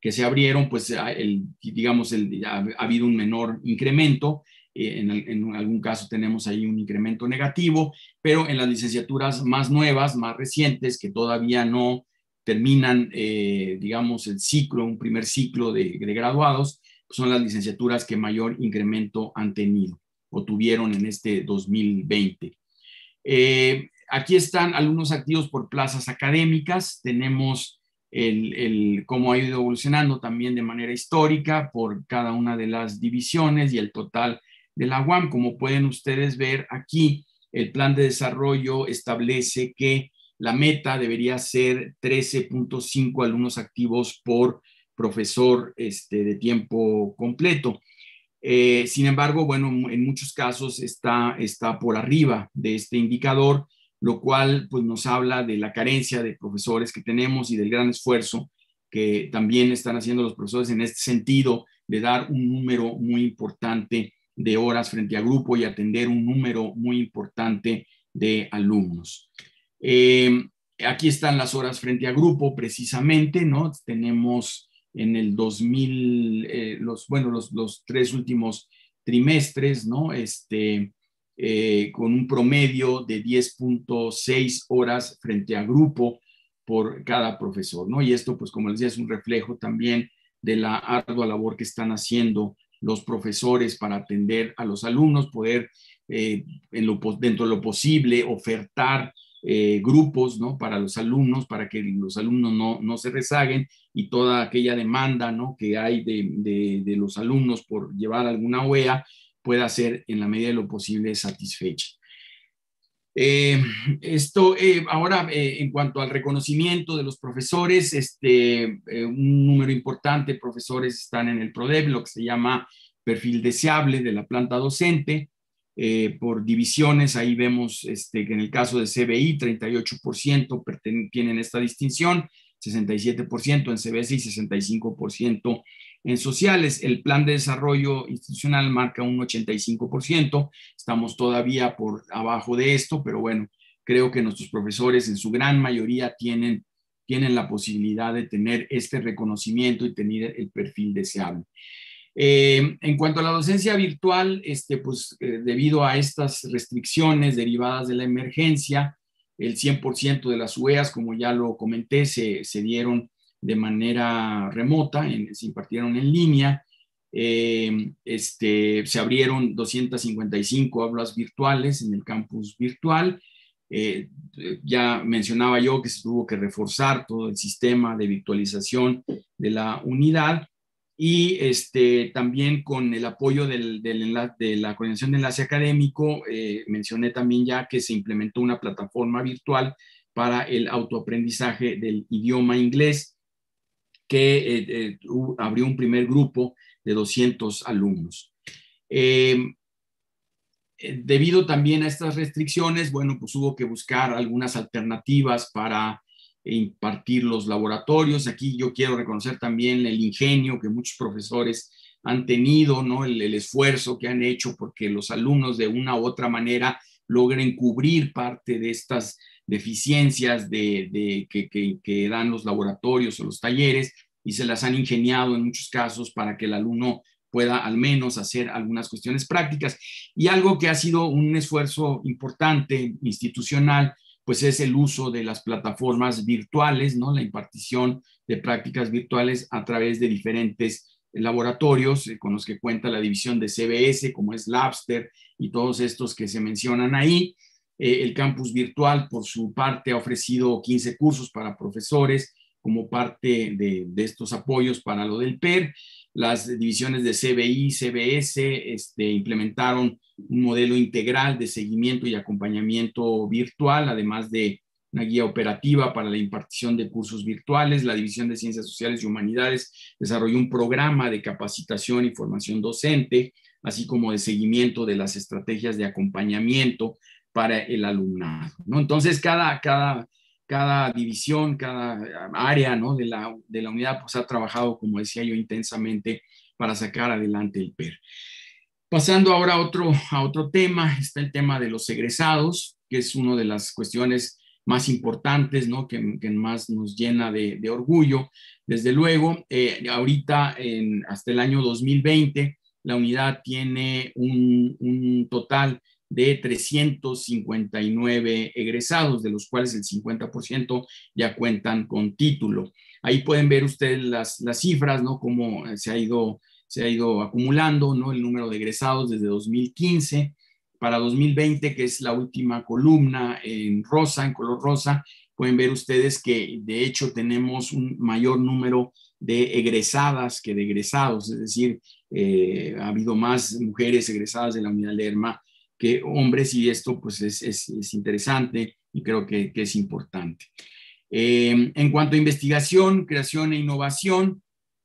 que se abrieron, pues digamos, ha habido un menor incremento. En algún caso tenemos ahí un incremento negativo, pero en las licenciaturas más nuevas, más recientes, que todavía no terminan, digamos, el ciclo, un primer ciclo de graduados, pues son las licenciaturas que mayor incremento han tenido o tuvieron en este 2020. Aquí están alumnos activos por plazas académicas. Tenemos cómo ha ido evolucionando también de manera histórica por cada una de las divisiones y el total de la UAM. Como pueden ustedes ver aquí, el plan de desarrollo establece que la meta debería ser 13.5 alumnos activos por profesor de tiempo completo. Sin embargo, bueno, en muchos casos está por arriba de este indicador, lo cual pues, nos habla de la carencia de profesores que tenemos y del gran esfuerzo que también están haciendo los profesores en este sentido de dar un número muy importante de horas frente a grupo y atender un número muy importante de alumnos. Aquí están las horas frente a grupo precisamente, ¿no? Tenemos en el 2000, los 3 últimos trimestres, ¿no? Con un promedio de 10.6 horas frente a grupo por cada profesor, ¿no? Y esto, pues como les decía, es un reflejo también de la ardua labor que están haciendo los profesores para atender a los alumnos, poder dentro de lo posible ofertar grupos, ¿no? Para los alumnos, para que los alumnos no se rezaguen y toda aquella demanda, ¿no? Que hay de los alumnos por llevar alguna OEA pueda ser en la medida de lo posible satisfecha. Ahora, en cuanto al reconocimiento de los profesores, un número importante de profesores están en el PRODEP, lo que se llama perfil deseable de la planta docente. Por divisiones, ahí vemos que en el caso de CBI, 38% tienen esta distinción, 67% en CBS y 65% en sociales. El plan de desarrollo institucional marca un 85%, estamos todavía por abajo de esto, pero bueno, creo que nuestros profesores en su gran mayoría tienen la posibilidad de tener este reconocimiento y tener el perfil deseable. En cuanto a la docencia virtual, debido a estas restricciones derivadas de la emergencia, el 100% de las UEAs, como ya lo comenté, se dieron de manera remota, se impartieron en línea. Se abrieron 255 aulas virtuales en el campus virtual. Ya mencionaba yo que se tuvo que reforzar todo el sistema de virtualización de la unidad y también con el apoyo de la coordinación de enlace académico, mencioné también ya que se implementó una plataforma virtual para el autoaprendizaje del idioma inglés, que abrió un primer grupo de 200 alumnos. Debido también a estas restricciones, bueno, pues hubo que buscar algunas alternativas para impartir los laboratorios. Aquí yo quiero reconocer también el ingenio que muchos profesores han tenido, ¿no? El esfuerzo que han hecho porque los alumnos de una u otra manera logren cubrir parte de estas deficiencias que dan los laboratorios o los talleres y se las han ingeniado en muchos casos para que el alumno pueda al menos hacer algunas cuestiones prácticas. Y algo que ha sido un esfuerzo importante institucional, pues es el uso de las plataformas virtuales, ¿no? La impartición de prácticas virtuales a través de diferentes laboratorios con los que cuenta la división de CBS, como es Labster y todos estos que se mencionan ahí. El campus virtual, por su parte, ha ofrecido 15 cursos para profesores como parte de estos apoyos para lo del PER. Las divisiones de CBI y CBS implementaron un modelo integral de seguimiento y acompañamiento virtual, además de una guía operativa para la impartición de cursos virtuales. La División de Ciencias Sociales y Humanidades desarrolló un programa de capacitación y formación docente, así como de seguimiento de las estrategias de acompañamiento para el alumnado, ¿no? Entonces, cada división, cada área, ¿no? de la unidad, pues ha trabajado, como decía yo, intensamente para sacar adelante el PER. Pasando ahora a otro tema, está el tema de los egresados, que es una de las cuestiones más importantes, ¿no? Que más nos llena de orgullo. Desde luego, ahorita hasta el año 2020, la unidad tiene un total de 359 egresados, de los cuales el 50% ya cuentan con título. Ahí pueden ver ustedes las cifras, ¿no? Cómo se ha ido acumulando, ¿no? El número de egresados desde 2015 para 2020, que es la última columna en rosa, en color rosa. Pueden ver ustedes que de hecho tenemos un mayor número de egresadas que de egresados, es decir, ha habido más mujeres egresadas de la unidad Lerma que hombres, y esto pues es interesante y creo que es importante. En cuanto a investigación, creación e innovación,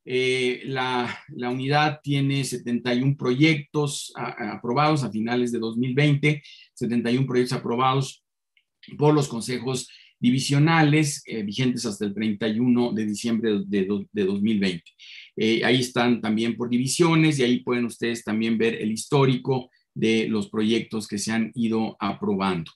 la unidad tiene 71 proyectos aprobados a finales de 2020, 71 proyectos aprobados por los consejos divisionales vigentes hasta el 31 de diciembre de 2020. Ahí están también por divisiones y ahí pueden ustedes también ver el histórico de los proyectos que se han ido aprobando.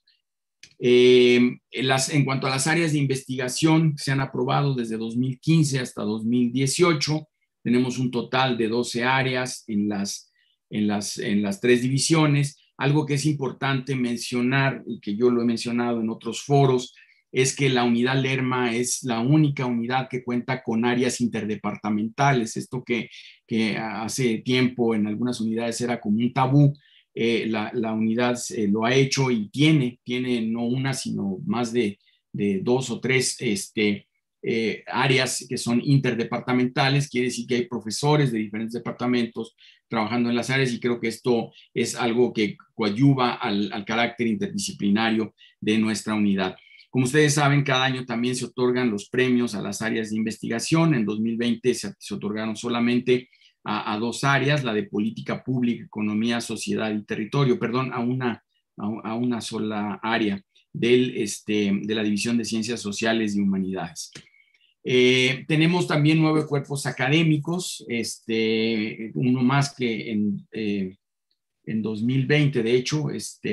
En cuanto a las áreas de investigación que se han aprobado desde 2015 hasta 2018, tenemos un total de 12 áreas en las tres divisiones. Algo que es importante mencionar y que yo lo he mencionado en otros foros es que la unidad Lerma es la única unidad que cuenta con áreas interdepartamentales. Esto que hace tiempo en algunas unidades era como un tabú. La unidad lo ha hecho y tiene no una, sino más de dos o tres áreas que son interdepartamentales. Quiere decir que hay profesores de diferentes departamentos trabajando en las áreas, y creo que esto es algo que coadyuva al carácter interdisciplinario de nuestra unidad. Como ustedes saben, cada año también se otorgan los premios a las áreas de investigación. En 2020 se otorgaron solamente a dos áreas, la de política pública, economía, sociedad y territorio, perdón, a una sola área de la División de Ciencias Sociales y Humanidades. Tenemos también 9 cuerpos académicos, uno más que en 2020, de hecho.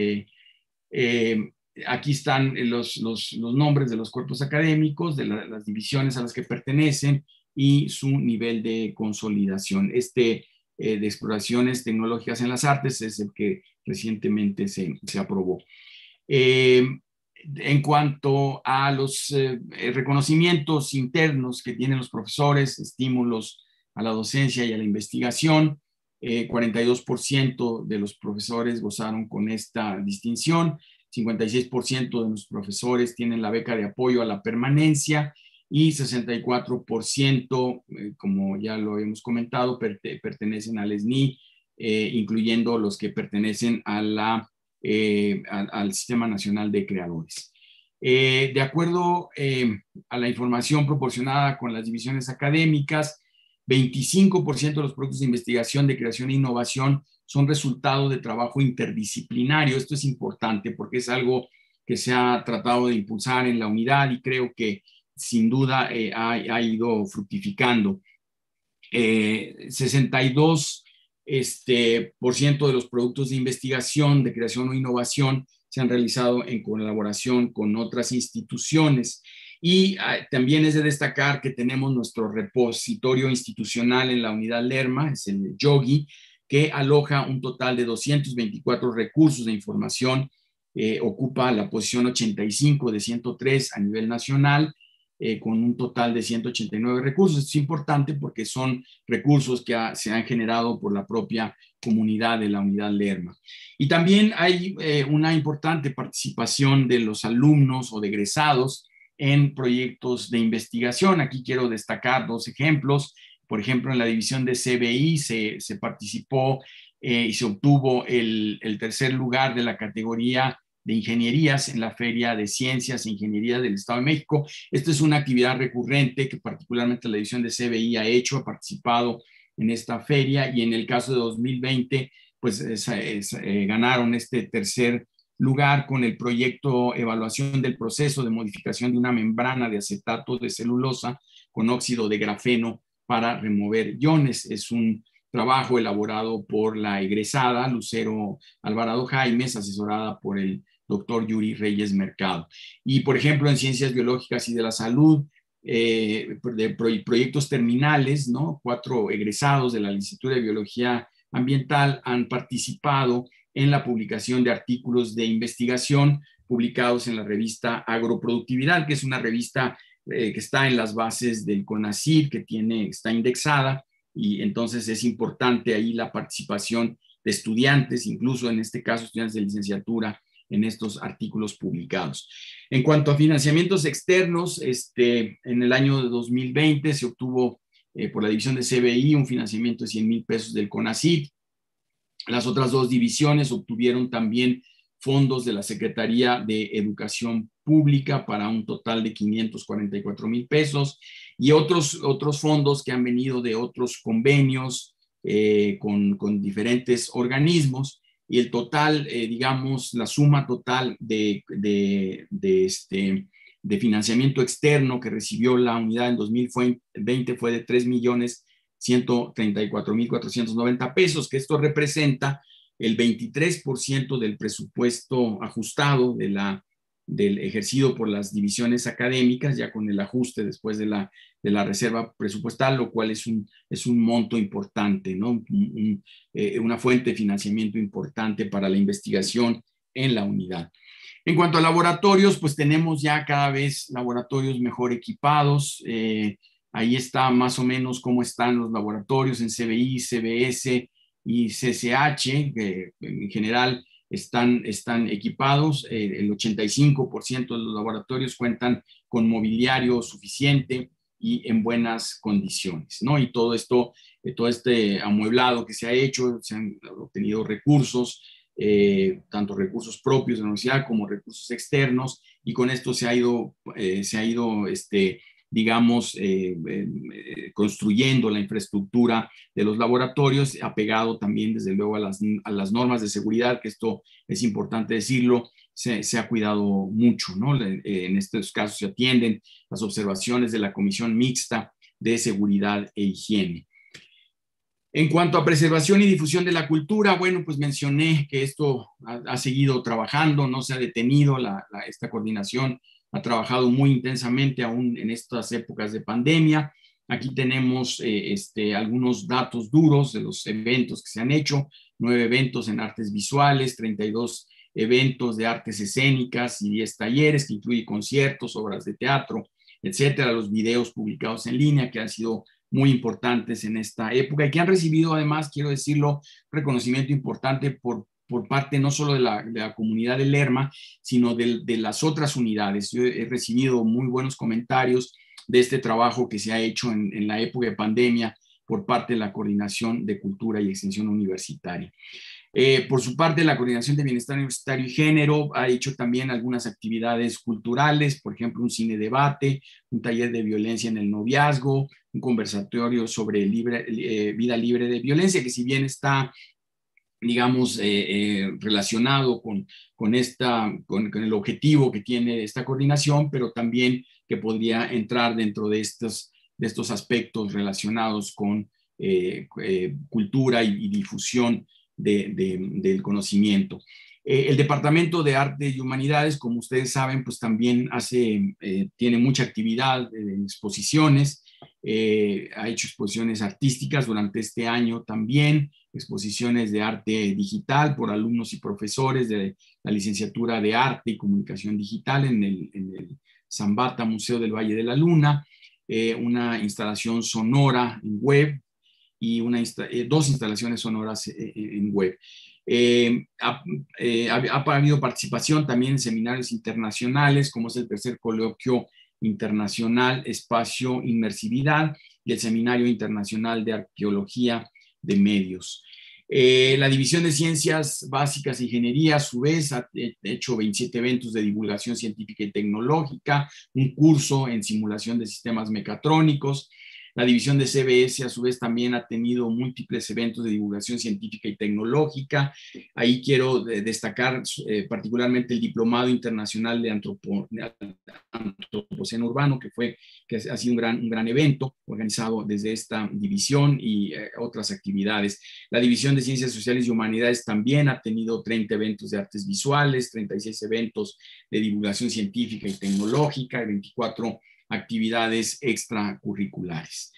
Aquí están los nombres de los cuerpos académicos, de las divisiones a las que pertenecen y su nivel de consolidación. De exploraciones tecnológicas en las artes es el que recientemente se aprobó. En cuanto a los reconocimientos internos que tienen los profesores, estímulos a la docencia y a la investigación, 42% de los profesores gozaron con esta distinción, 56% de los profesores tienen la beca de apoyo a la permanencia y 64%, como ya lo hemos comentado, pertenecen al SNI, incluyendo los que pertenecen al Sistema Nacional de Creadores. De acuerdo a la información proporcionada con las divisiones académicas, 25% de los productos de investigación, de creación e innovación son resultado de trabajo interdisciplinario. Esto es importante porque es algo que se ha tratado de impulsar en la unidad y creo que sin duda ha ido fructificando. 62% de los productos de investigación, de creación o innovación se han realizado en colaboración con otras instituciones. Y también es de destacar que tenemos nuestro repositorio institucional en la unidad Lerma, es el Yogi, que aloja un total de 224 recursos de información, ocupa la posición 85 de 103 a nivel nacional, con un total de 189 recursos. Esto es importante porque son recursos que se han generado por la propia comunidad de la unidad Lerma. Y también hay una importante participación de los alumnos o de egresados en proyectos de investigación. Aquí quiero destacar 2 ejemplos. Por ejemplo, en la división de CBI se participó y se obtuvo el tercer lugar de la categoría de ingenierías en la Feria de Ciencias e Ingeniería del Estado de México. Esta es una actividad recurrente que particularmente la división de CBI ha participado en esta feria, y en el caso de 2020, pues ganaron este tercer lugar con el proyecto Evaluación del proceso de modificación de una membrana de acetato de celulosa con óxido de grafeno para remover iones. Es un trabajo elaborado por la egresada Lucero Alvarado Jaimes, asesorada por el doctor Yuri Reyes Mercado. Y, por ejemplo, en ciencias biológicas y de la salud, proyectos terminales, ¿no? 4 egresados de la licenciatura de Biología Ambiental han participado en la publicación de artículos de investigación publicados en la revista Agroproductividad, que es una revista que está en las bases del CONACYT, que está indexada, y entonces es importante ahí la participación de estudiantes, incluso en este caso estudiantes de licenciatura, en estos artículos publicados. En cuanto a financiamientos externos, en el año de 2020 se obtuvo por la división de CBI un financiamiento de 100,000 pesos del CONACYT. Las otras 2 divisiones obtuvieron también fondos de la Secretaría de Educación Pública para un total de 544,000 pesos y otros fondos que han venido de otros convenios con diferentes organismos, y el total, digamos, la suma total de financiamiento externo que recibió la unidad en 2020 fue de 3,134,490 pesos, que esto representa el 23% del presupuesto ajustado del ejercido por las divisiones académicas, ya con el ajuste después de la reserva presupuestal, lo cual es un monto importante, ¿no? Una fuente de financiamiento importante para la investigación en la unidad. En cuanto a laboratorios, pues tenemos ya cada vez laboratorios mejor equipados. Ahí está más o menos cómo están los laboratorios en CBI, CBS y CCH, que en general están equipados. El 85% de los laboratorios cuentan con mobiliario suficiente y en buenas condiciones, ¿no? Y todo este amueblado que se ha hecho, se han obtenido recursos, tanto recursos propios de la universidad como recursos externos, y con esto se ha ido digamos, construyendo la infraestructura de los laboratorios, apegado también, desde luego, a las normas de seguridad, que esto es importante decirlo, se ha cuidado mucho, ¿no? En estos casos se atienden las observaciones de la Comisión Mixta de Seguridad e Higiene. En cuanto a preservación y difusión de la cultura, bueno, pues mencioné que esto ha seguido trabajando, no se ha detenido, esta coordinación ha trabajado muy intensamente aún en estas épocas de pandemia. Aquí tenemos algunos datos duros de los eventos que se han hecho: 9 eventos en artes visuales, 32 eventos de artes escénicas y 10 talleres, que incluyen conciertos, obras de teatro, etcétera. Los videos publicados en línea, que han sido muy importantes en esta época y que han recibido, además, quiero decirlo, reconocimiento importante por parte no solo de la comunidad de Lerma, sino de las otras unidades. Yo he recibido muy buenos comentarios de este trabajo que se ha hecho en la época de pandemia por parte de la Coordinación de Cultura y Extensión Universitaria. Por su parte, la Coordinación de Bienestar Universitario y Género ha hecho también algunas actividades culturales, por ejemplo, un cine debate, un taller de violencia en el noviazgo, un conversatorio sobre vida libre de violencia, que si bien está, digamos, relacionado con el objetivo que tiene esta coordinación, pero también que podría entrar dentro de estos aspectos relacionados con cultura y difusión del conocimiento. El Departamento de Arte y Humanidades, como ustedes saben, pues también tiene mucha actividad en exposiciones, ha hecho exposiciones artísticas durante este año también, exposiciones de arte digital por alumnos y profesores de la licenciatura de Arte y Comunicación Digital en el Zambata Museo del Valle de la Luna, una instalación sonora en web y 2 instalaciones sonoras en web. Ha habido participación también en seminarios internacionales, como es el tercer coloquio internacional Espacio Inmersividad y el Seminario Internacional de Arqueología de Medios. La División de Ciencias Básicas e Ingeniería, a su vez, ha hecho 27 eventos de divulgación científica y tecnológica, un curso en simulación de sistemas mecatrónicos. La división de CBS, a su vez, también ha tenido múltiples eventos de divulgación científica y tecnológica. Ahí quiero destacar particularmente el Diplomado Internacional de Antropoceno Urbano, que ha sido un gran evento organizado desde esta división y otras actividades. La División de Ciencias Sociales y Humanidades también ha tenido 30 eventos de artes visuales, 36 eventos de divulgación científica y tecnológica, y 24 actividades extracurriculares.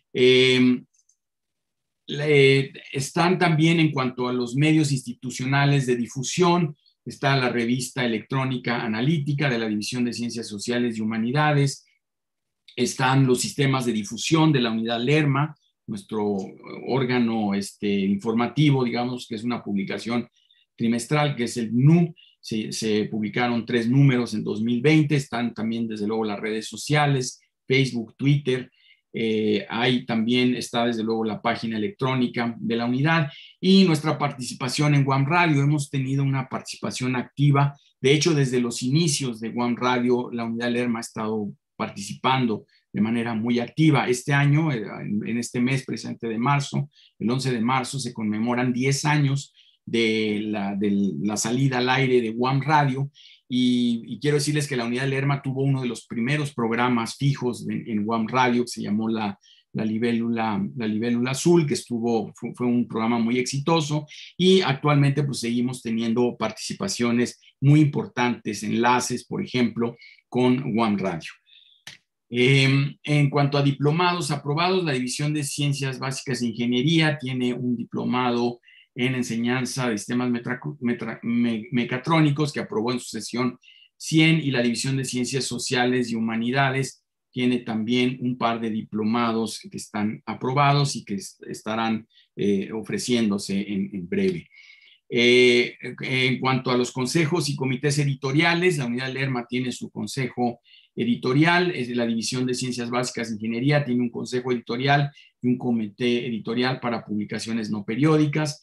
Están también, en cuanto a los medios institucionales de difusión, está la revista electrónica analítica de la División de Ciencias Sociales y Humanidades, están los sistemas de difusión de la unidad Lerma, nuestro órgano informativo, digamos, que es una publicación trimestral, que es el GNU. Se publicaron 3 números en 2020, están también desde luego las redes sociales, Facebook, Twitter, ahí también está desde luego la página electrónica de la unidad y nuestra participación en Guam Radio. Hemos tenido una participación activa, de hecho desde los inicios de Guam Radio la unidad Lerma ha estado participando de manera muy activa. Este año, en este mes presente de marzo, el 11 de marzo, se conmemoran 10 años de la salida al aire de Guam Radio y quiero decirles que la unidad Lerma tuvo uno de los primeros programas fijos en Guam Radio, que se llamó la libélula azul, que fue un programa muy exitoso y actualmente pues seguimos teniendo participaciones muy importantes, enlaces, por ejemplo, con Guam Radio. En cuanto a diplomados aprobados, la División de Ciencias Básicas de Ingeniería tiene un diplomado en enseñanza de sistemas mecatrónicos que aprobó en su sesión 100 y la División de Ciencias Sociales y Humanidades tiene también un par de diplomados que están aprobados y que estarán ofreciéndose en breve. En cuanto a los consejos y comités editoriales, la unidad Lerma tiene su consejo editorial, es la División de Ciencias Básicas de Ingeniería, tiene un consejo editorial y un comité editorial para publicaciones no periódicas.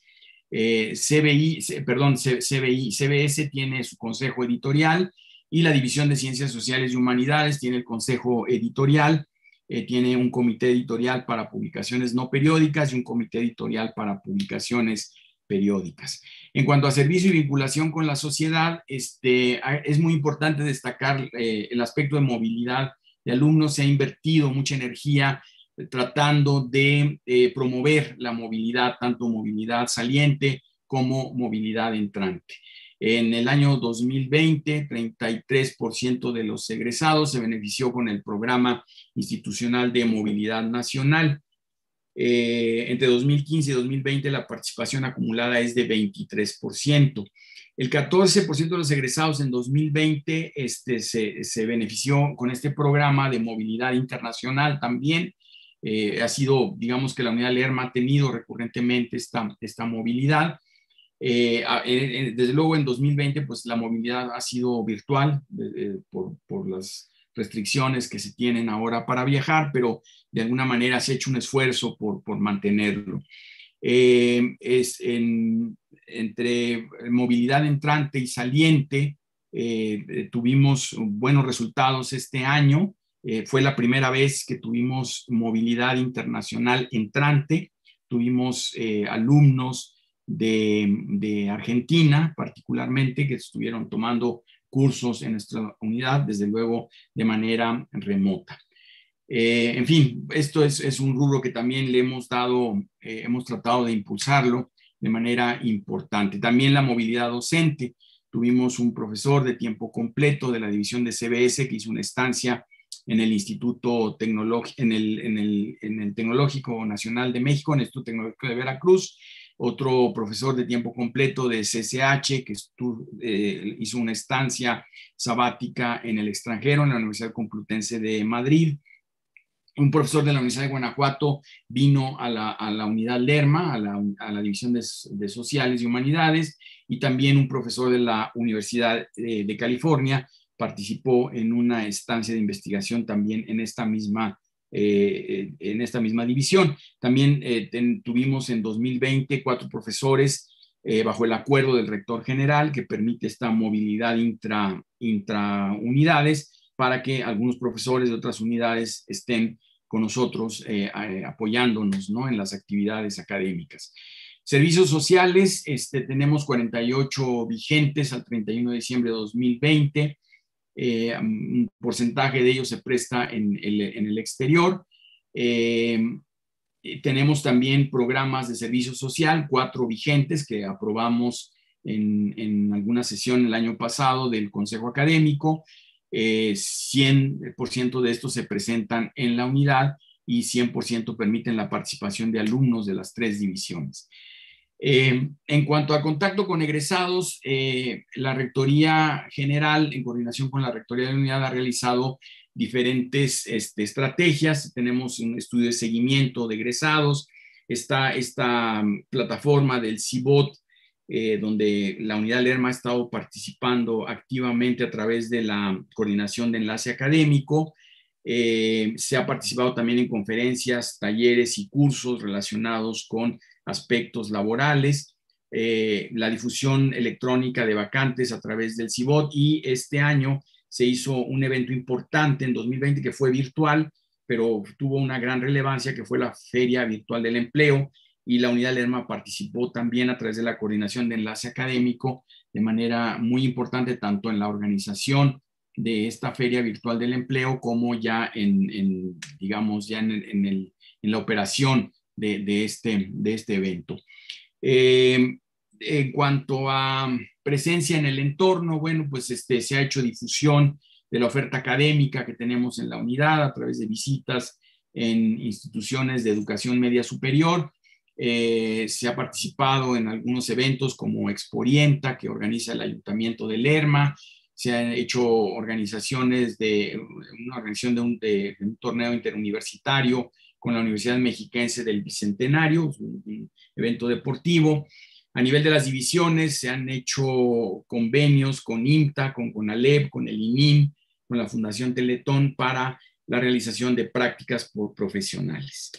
CBS tiene su consejo editorial y la División de Ciencias Sociales y Humanidades tiene el consejo editorial, tiene un comité editorial para publicaciones no periódicas y un comité editorial para publicaciones periódicas. En cuanto a servicio y vinculación con la sociedad, es muy importante destacar el aspecto de movilidad de alumnos. Se ha invertido mucha energía tratando de promover la movilidad, tanto movilidad saliente como movilidad entrante. En el año 2020, 33% de los egresados se benefició con el programa institucional de movilidad nacional. Entre 2015 y 2020 la participación acumulada es de 23%. El 14% de los egresados en 2020 se benefició con este programa de movilidad internacional también. Ha sido, digamos que la unidad Lerma ha tenido recurrentemente esta movilidad. Desde luego en 2020 pues la movilidad ha sido virtual por las restricciones que se tienen ahora para viajar, pero de alguna manera se ha hecho un esfuerzo por mantenerlo. Entre movilidad entrante y saliente tuvimos buenos resultados este año. Fue la primera vez que tuvimos movilidad internacional entrante. Tuvimos alumnos de Argentina, particularmente, que estuvieron tomando cursos en nuestra unidad, desde luego de manera remota. En fin, esto es un rubro que también le hemos tratado de impulsarlo de manera importante. También la movilidad docente. Tuvimos un profesor de tiempo completo de la división de CBS que hizo una estancia en el Instituto Tecnológico, en el Tecnológico Nacional de México, en el Instituto Tecnológico de Veracruz. Otro profesor de tiempo completo de CCH que hizo una estancia sabática en el extranjero, en la Universidad Complutense de Madrid. Un profesor de la Universidad de Guanajuato vino a la unidad Lerma, a la División de Sociales y Humanidades, y también un profesor de la Universidad de California participó en una estancia de investigación también en esta misma división. También tuvimos en 2020 4 profesores bajo el acuerdo del rector general que permite esta movilidad intraunidades para que algunos profesores de otras unidades estén con nosotros apoyándonos, ¿no?, en las actividades académicas. Servicios sociales, tenemos 48 vigentes al 31 de diciembre de 2020. Un porcentaje de ellos se presta en el exterior. Tenemos también programas de servicio social, 4 vigentes que aprobamos en alguna sesión el año pasado del Consejo Académico. 100% de estos se presentan en la unidad y 100% permiten la participación de alumnos de las 3 divisiones. En cuanto a contacto con egresados, la Rectoría General, en coordinación con la Rectoría de la Unidad, ha realizado diferentes estrategias. Tenemos un estudio de seguimiento de egresados, está esta plataforma del CIBOT, donde la Unidad Lerma ha estado participando activamente a través de la coordinación de enlace académico. Se ha participado también en conferencias, talleres y cursos relacionados con aspectos laborales, la difusión electrónica de vacantes a través del CIBOT, y este año se hizo un evento importante en 2020 que fue virtual, pero tuvo una gran relevancia, que fue la Feria Virtual del Empleo, y la Unidad Lerma participó también a través de la coordinación de enlace académico de manera muy importante, tanto en la organización de esta Feria Virtual del Empleo como ya digamos, ya en la operación de este evento. En cuanto a presencia en el entorno, bueno, pues se ha hecho difusión de la oferta académica que tenemos en la unidad a través de visitas en instituciones de educación media superior. Se ha participado en algunos eventos como Exporienta, que organiza el Ayuntamiento de Lerma. Se han hecho organizaciones una organización de un torneo interuniversitario con la Universidad Mexiquense del Bicentenario, un evento deportivo. A nivel de las divisiones se han hecho convenios con IMTA, con CONALEP, con el INIM, con la Fundación Teletón para la realización de prácticas profesionales.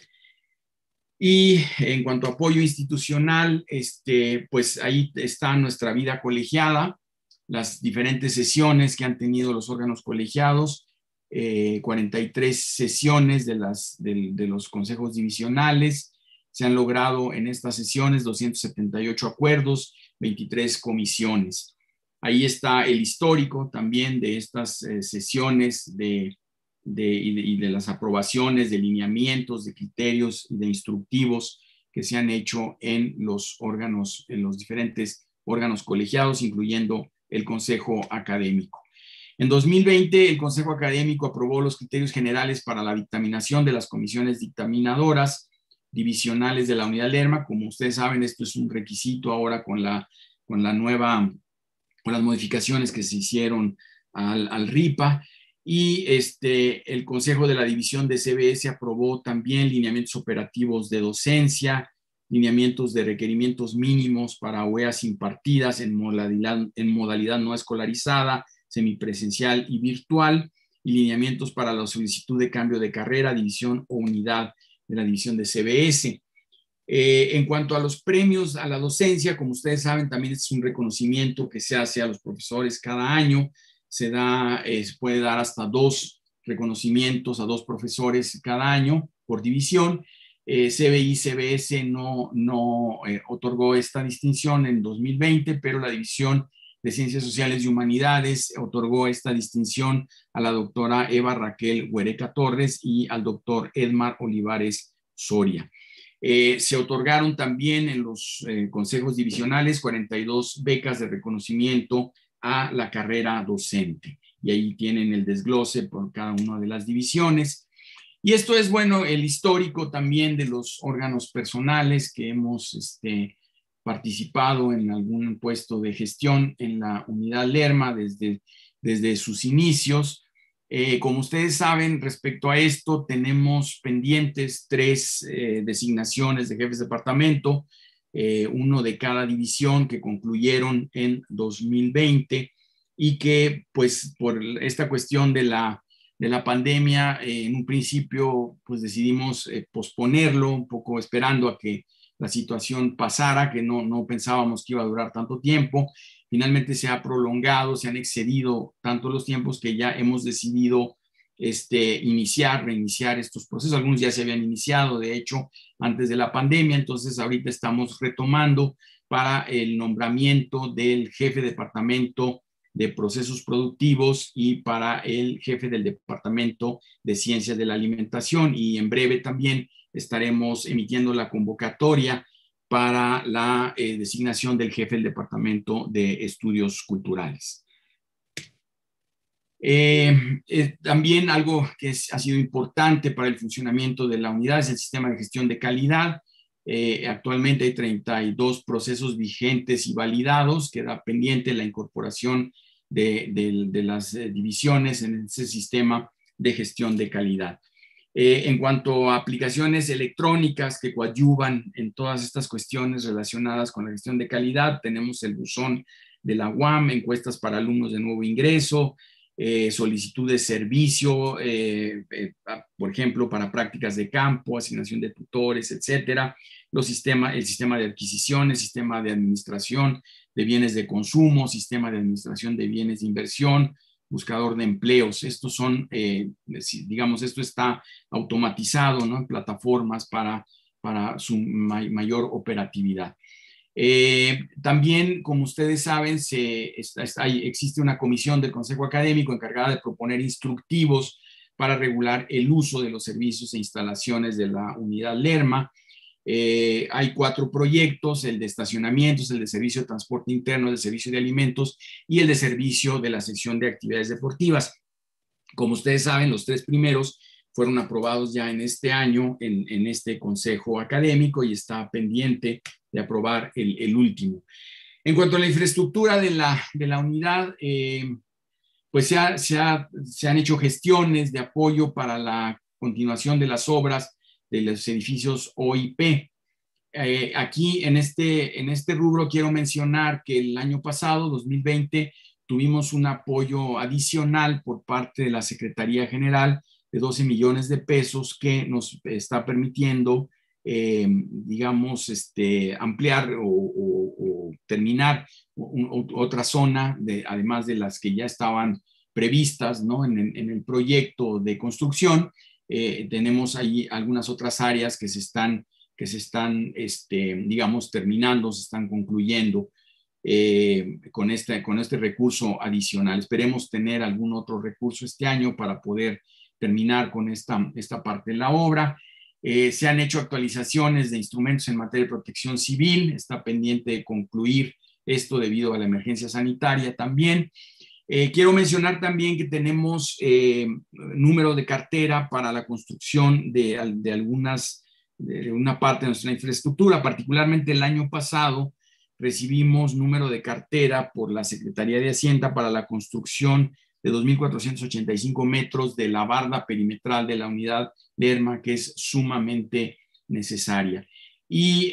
Y en cuanto a apoyo institucional, pues ahí está nuestra vida colegiada, las diferentes sesiones que han tenido los órganos colegiados, 43 sesiones de los consejos divisionales. Se han logrado en estas sesiones 278 acuerdos, 23 comisiones. Ahí está el histórico también de estas sesiones y de las aprobaciones de lineamientos, de criterios y de instructivos que se han hecho en los diferentes órganos colegiados, incluyendo el Consejo Académico. En 2020, el Consejo Académico aprobó los criterios generales para la dictaminación de las comisiones dictaminadoras divisionales de la Unidad Lerma. Como ustedes saben, esto es un requisito ahora con las modificaciones que se hicieron al RIPA. Y el Consejo de la División de CBS aprobó también lineamientos operativos de docencia, lineamientos de requerimientos mínimos para OEAs impartidas en modalidad no escolarizada, semipresencial y virtual, y lineamientos para la solicitud de cambio de carrera, división o unidad de la división de CBS. En cuanto a los premios a la docencia, como ustedes saben, también es un reconocimiento que se hace a los profesores cada año. Se puede dar hasta 2 reconocimientos a 2 profesores cada año por división. CBI y CBS no otorgó esta distinción en 2020, pero la División de Ciencias Sociales y Humanidades otorgó esta distinción a la doctora Eva Raquel Huereca Torres y al doctor Edmar Olivares Soria. Se otorgaron también en los consejos divisionales 42 becas de reconocimiento a la carrera docente, y ahí tienen el desglose por cada una de las divisiones. Y esto es, bueno, el histórico también de los órganos personales que hemos participado en algún puesto de gestión en la Unidad Lerma desde sus inicios. Como ustedes saben, respecto a esto, tenemos pendientes 3 designaciones de jefes de departamento, uno de cada división, que concluyeron en 2020 y que, pues, por esta cuestión de la pandemia, en un principio, pues decidimos posponerlo un poco, esperando a que la situación pasara, que no pensábamos que iba a durar tanto tiempo. Finalmente se ha prolongado, se han excedido tanto los tiempos que ya hemos decidido reiniciar estos procesos. Algunos ya se habían iniciado, de hecho, antes de la pandemia, entonces ahorita estamos retomando para el nombramiento del jefe de departamento de procesos productivos y para el jefe del departamento de ciencias de la alimentación, y en breve también estaremos emitiendo la convocatoria para la designación del jefe del departamento de estudios culturales. También algo que ha sido importante para el funcionamiento de la unidad es el sistema de gestión de calidad. Actualmente hay 32 procesos vigentes y validados. Queda pendiente la incorporación de las divisiones en ese sistema de gestión de calidad. En cuanto a aplicaciones electrónicas que coadyuvan en todas estas cuestiones relacionadas con la gestión de calidad, tenemos el buzón de la UAM, encuestas para alumnos de nuevo ingreso, solicitud de servicio, por ejemplo, para prácticas de campo, asignación de tutores, etcétera. El sistema de adquisición, el sistema de administración de bienes de consumo, sistema de administración de bienes de inversión, buscador de empleos. Estos son, digamos, esto está automatizado, ¿no?, en plataformas para su mayor operatividad. También, como ustedes saben, existe una comisión del Consejo Académico encargada de proponer instructivos para regular el uso de los servicios e instalaciones de la unidad Lerma. Hay 4 proyectos: el de estacionamientos, el de servicio de transporte interno, el de servicio de alimentos y el de servicio de la sección de actividades deportivas. Como ustedes saben, los 3 primeros fueron aprobados ya en este año en este consejo académico y está pendiente de aprobar el último. En cuanto a la infraestructura de la unidad, pues se han hecho gestiones de apoyo para la continuación de las obras de los edificios OIP. Aquí en este rubro quiero mencionar que el año pasado, 2020, tuvimos un apoyo adicional por parte de la Secretaría General de 12 millones de pesos que nos está permitiendo, digamos, ampliar o terminar otra zona, además de las que ya estaban previstas, ¿no?, en el proyecto de construcción. Tenemos ahí algunas otras áreas que se están, digamos, terminando, se están concluyendo con este recurso adicional. Esperemos tener algún otro recurso este año para poder terminar con esta parte de la obra. Se han hecho actualizaciones de instrumentos en materia de protección civil. Está pendiente de concluir esto debido a la emergencia sanitaria también. Quiero mencionar también que tenemos número de cartera para la construcción de una parte de nuestra infraestructura. Particularmente el año pasado recibimos número de cartera por la Secretaría de Hacienda para la construcción de 2.485 metros de la barda perimetral de la unidad Lerma, que es sumamente necesaria. Y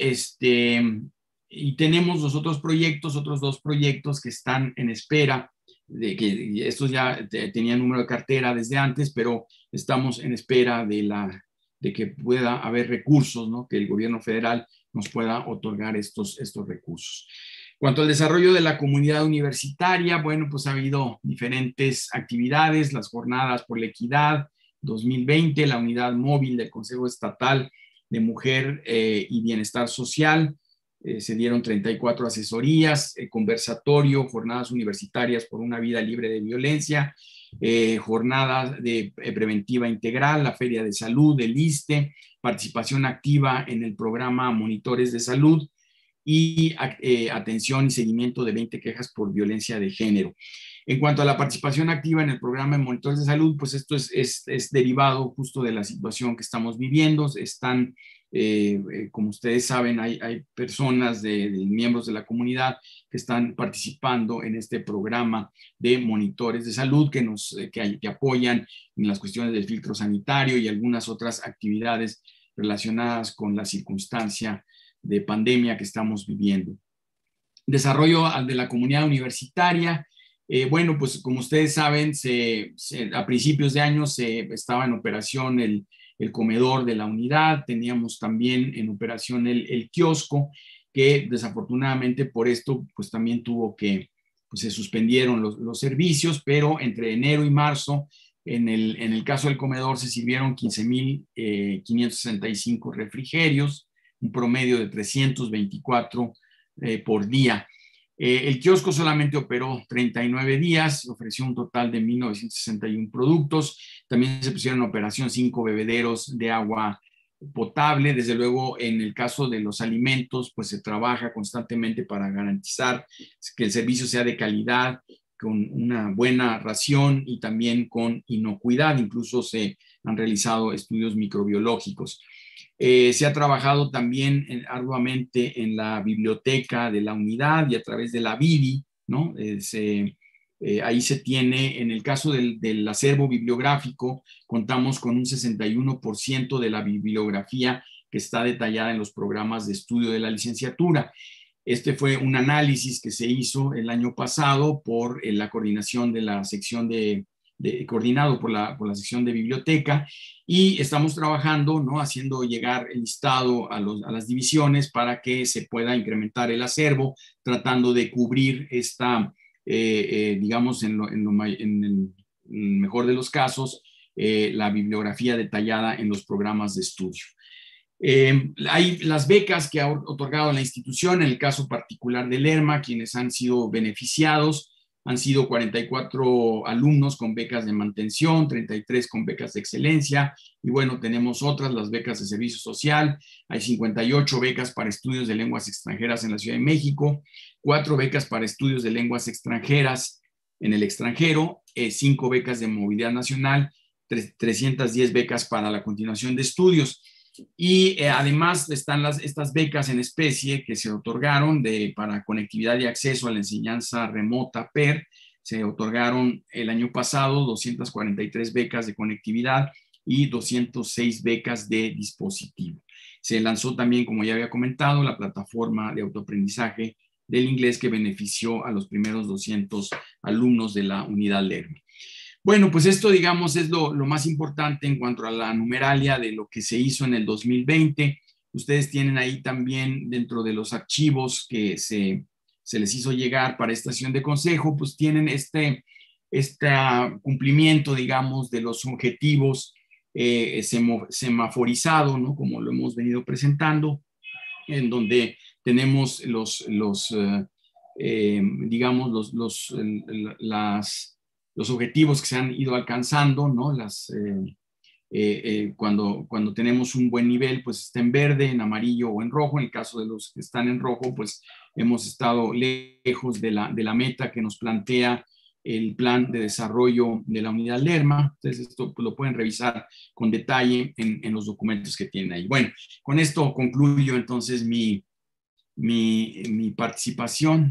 tenemos los otros 2 proyectos que están en espera, de que estos ya tenían número de cartera desde antes, pero estamos en espera de que pueda haber recursos, ¿no?, que el gobierno federal nos pueda otorgar estos recursos. En cuanto al desarrollo de la comunidad universitaria, bueno, pues ha habido diferentes actividades: las jornadas por la equidad 2020, la unidad móvil del Consejo Estatal de Mujer y Bienestar Social. Se dieron 34 asesorías, conversatorio, jornadas universitarias por una vida libre de violencia, jornadas de preventiva integral, la Feria de Salud, el ISSSTE, participación activa en el programa Monitores de Salud y atención y seguimiento de 20 quejas por violencia de género. En cuanto a la participación activa en el programa de monitores de salud, pues esto es derivado justo de la situación que estamos viviendo. Están, como ustedes saben, hay personas miembros de la comunidad que están participando en este programa de monitores de salud que apoyan en las cuestiones del filtro sanitario y algunas otras actividades relacionadas con la circunstancia de pandemia que estamos viviendo. Desarrollo de la comunidad universitaria. Bueno, pues como ustedes saben, a principios de año estaba en operación el comedor de la unidad. Teníamos también en operación el kiosco, que desafortunadamente por esto pues también pues se suspendieron los servicios, pero entre enero y marzo En el caso del comedor se sirvieron 15,565 refrigerios, un promedio de 324 por día. El kiosco solamente operó 39 días, ofreció un total de 1,961 productos. También se pusieron en operación 5 bebederos de agua potable. Desde luego, en el caso de los alimentos, pues se trabaja constantemente para garantizar que el servicio sea de calidad, con una buena ración y también con inocuidad. Incluso se han realizado estudios microbiológicos. Se ha trabajado también arduamente en la biblioteca de la unidad y a través de la BIDI, ¿no? Ahí se tiene, en el caso del acervo bibliográfico, contamos con un 61% de la bibliografía que está detallada en los programas de estudio de la licenciatura. Este fue un análisis que se hizo el año pasado por la coordinación de la sección coordinado por la sección de biblioteca, y estamos trabajando, ¿no? Haciendo llegar el listado a las divisiones para que se pueda incrementar el acervo, tratando de cubrir esta, digamos, en el mejor de los casos, la bibliografía detallada en los programas de estudio. Hay las becas que ha otorgado la institución. En el caso particular de Lerma, quienes han sido beneficiados han sido 44 alumnos con becas de mantención, 33 con becas de excelencia, y bueno, tenemos otras, las becas de servicio social. Hay 58 becas para estudios de lenguas extranjeras en la Ciudad de México, 4 becas para estudios de lenguas extranjeras en el extranjero, 5 becas de movilidad nacional, 310 becas para la continuación de estudios. Y además están estas becas en especie que se otorgaron para conectividad y acceso a la enseñanza remota PER. Se otorgaron el año pasado 243 becas de conectividad y 206 becas de dispositivo. Se lanzó también, como ya había comentado, la plataforma de autoaprendizaje del inglés que benefició a los primeros 200 alumnos de la unidad Lerma. Bueno, pues esto, digamos, es lo más importante en cuanto a la numeralia de lo que se hizo en el 2020. Ustedes tienen ahí también, dentro de los archivos que se les hizo llegar para esta sesión de consejo, pues tienen este cumplimiento, digamos, de los objetivos semaforizado, ¿no? Como lo hemos venido presentando, en donde tenemos digamos, los objetivos que se han ido alcanzando, ¿no? Cuando tenemos un buen nivel, pues está en verde, en amarillo o en rojo. En el caso de los que están en rojo, pues hemos estado lejos de la meta que nos plantea el plan de desarrollo de la unidad Lerma. Entonces, esto pues, lo pueden revisar con detalle en los documentos que tienen ahí. Bueno, con esto concluyo entonces mi participación.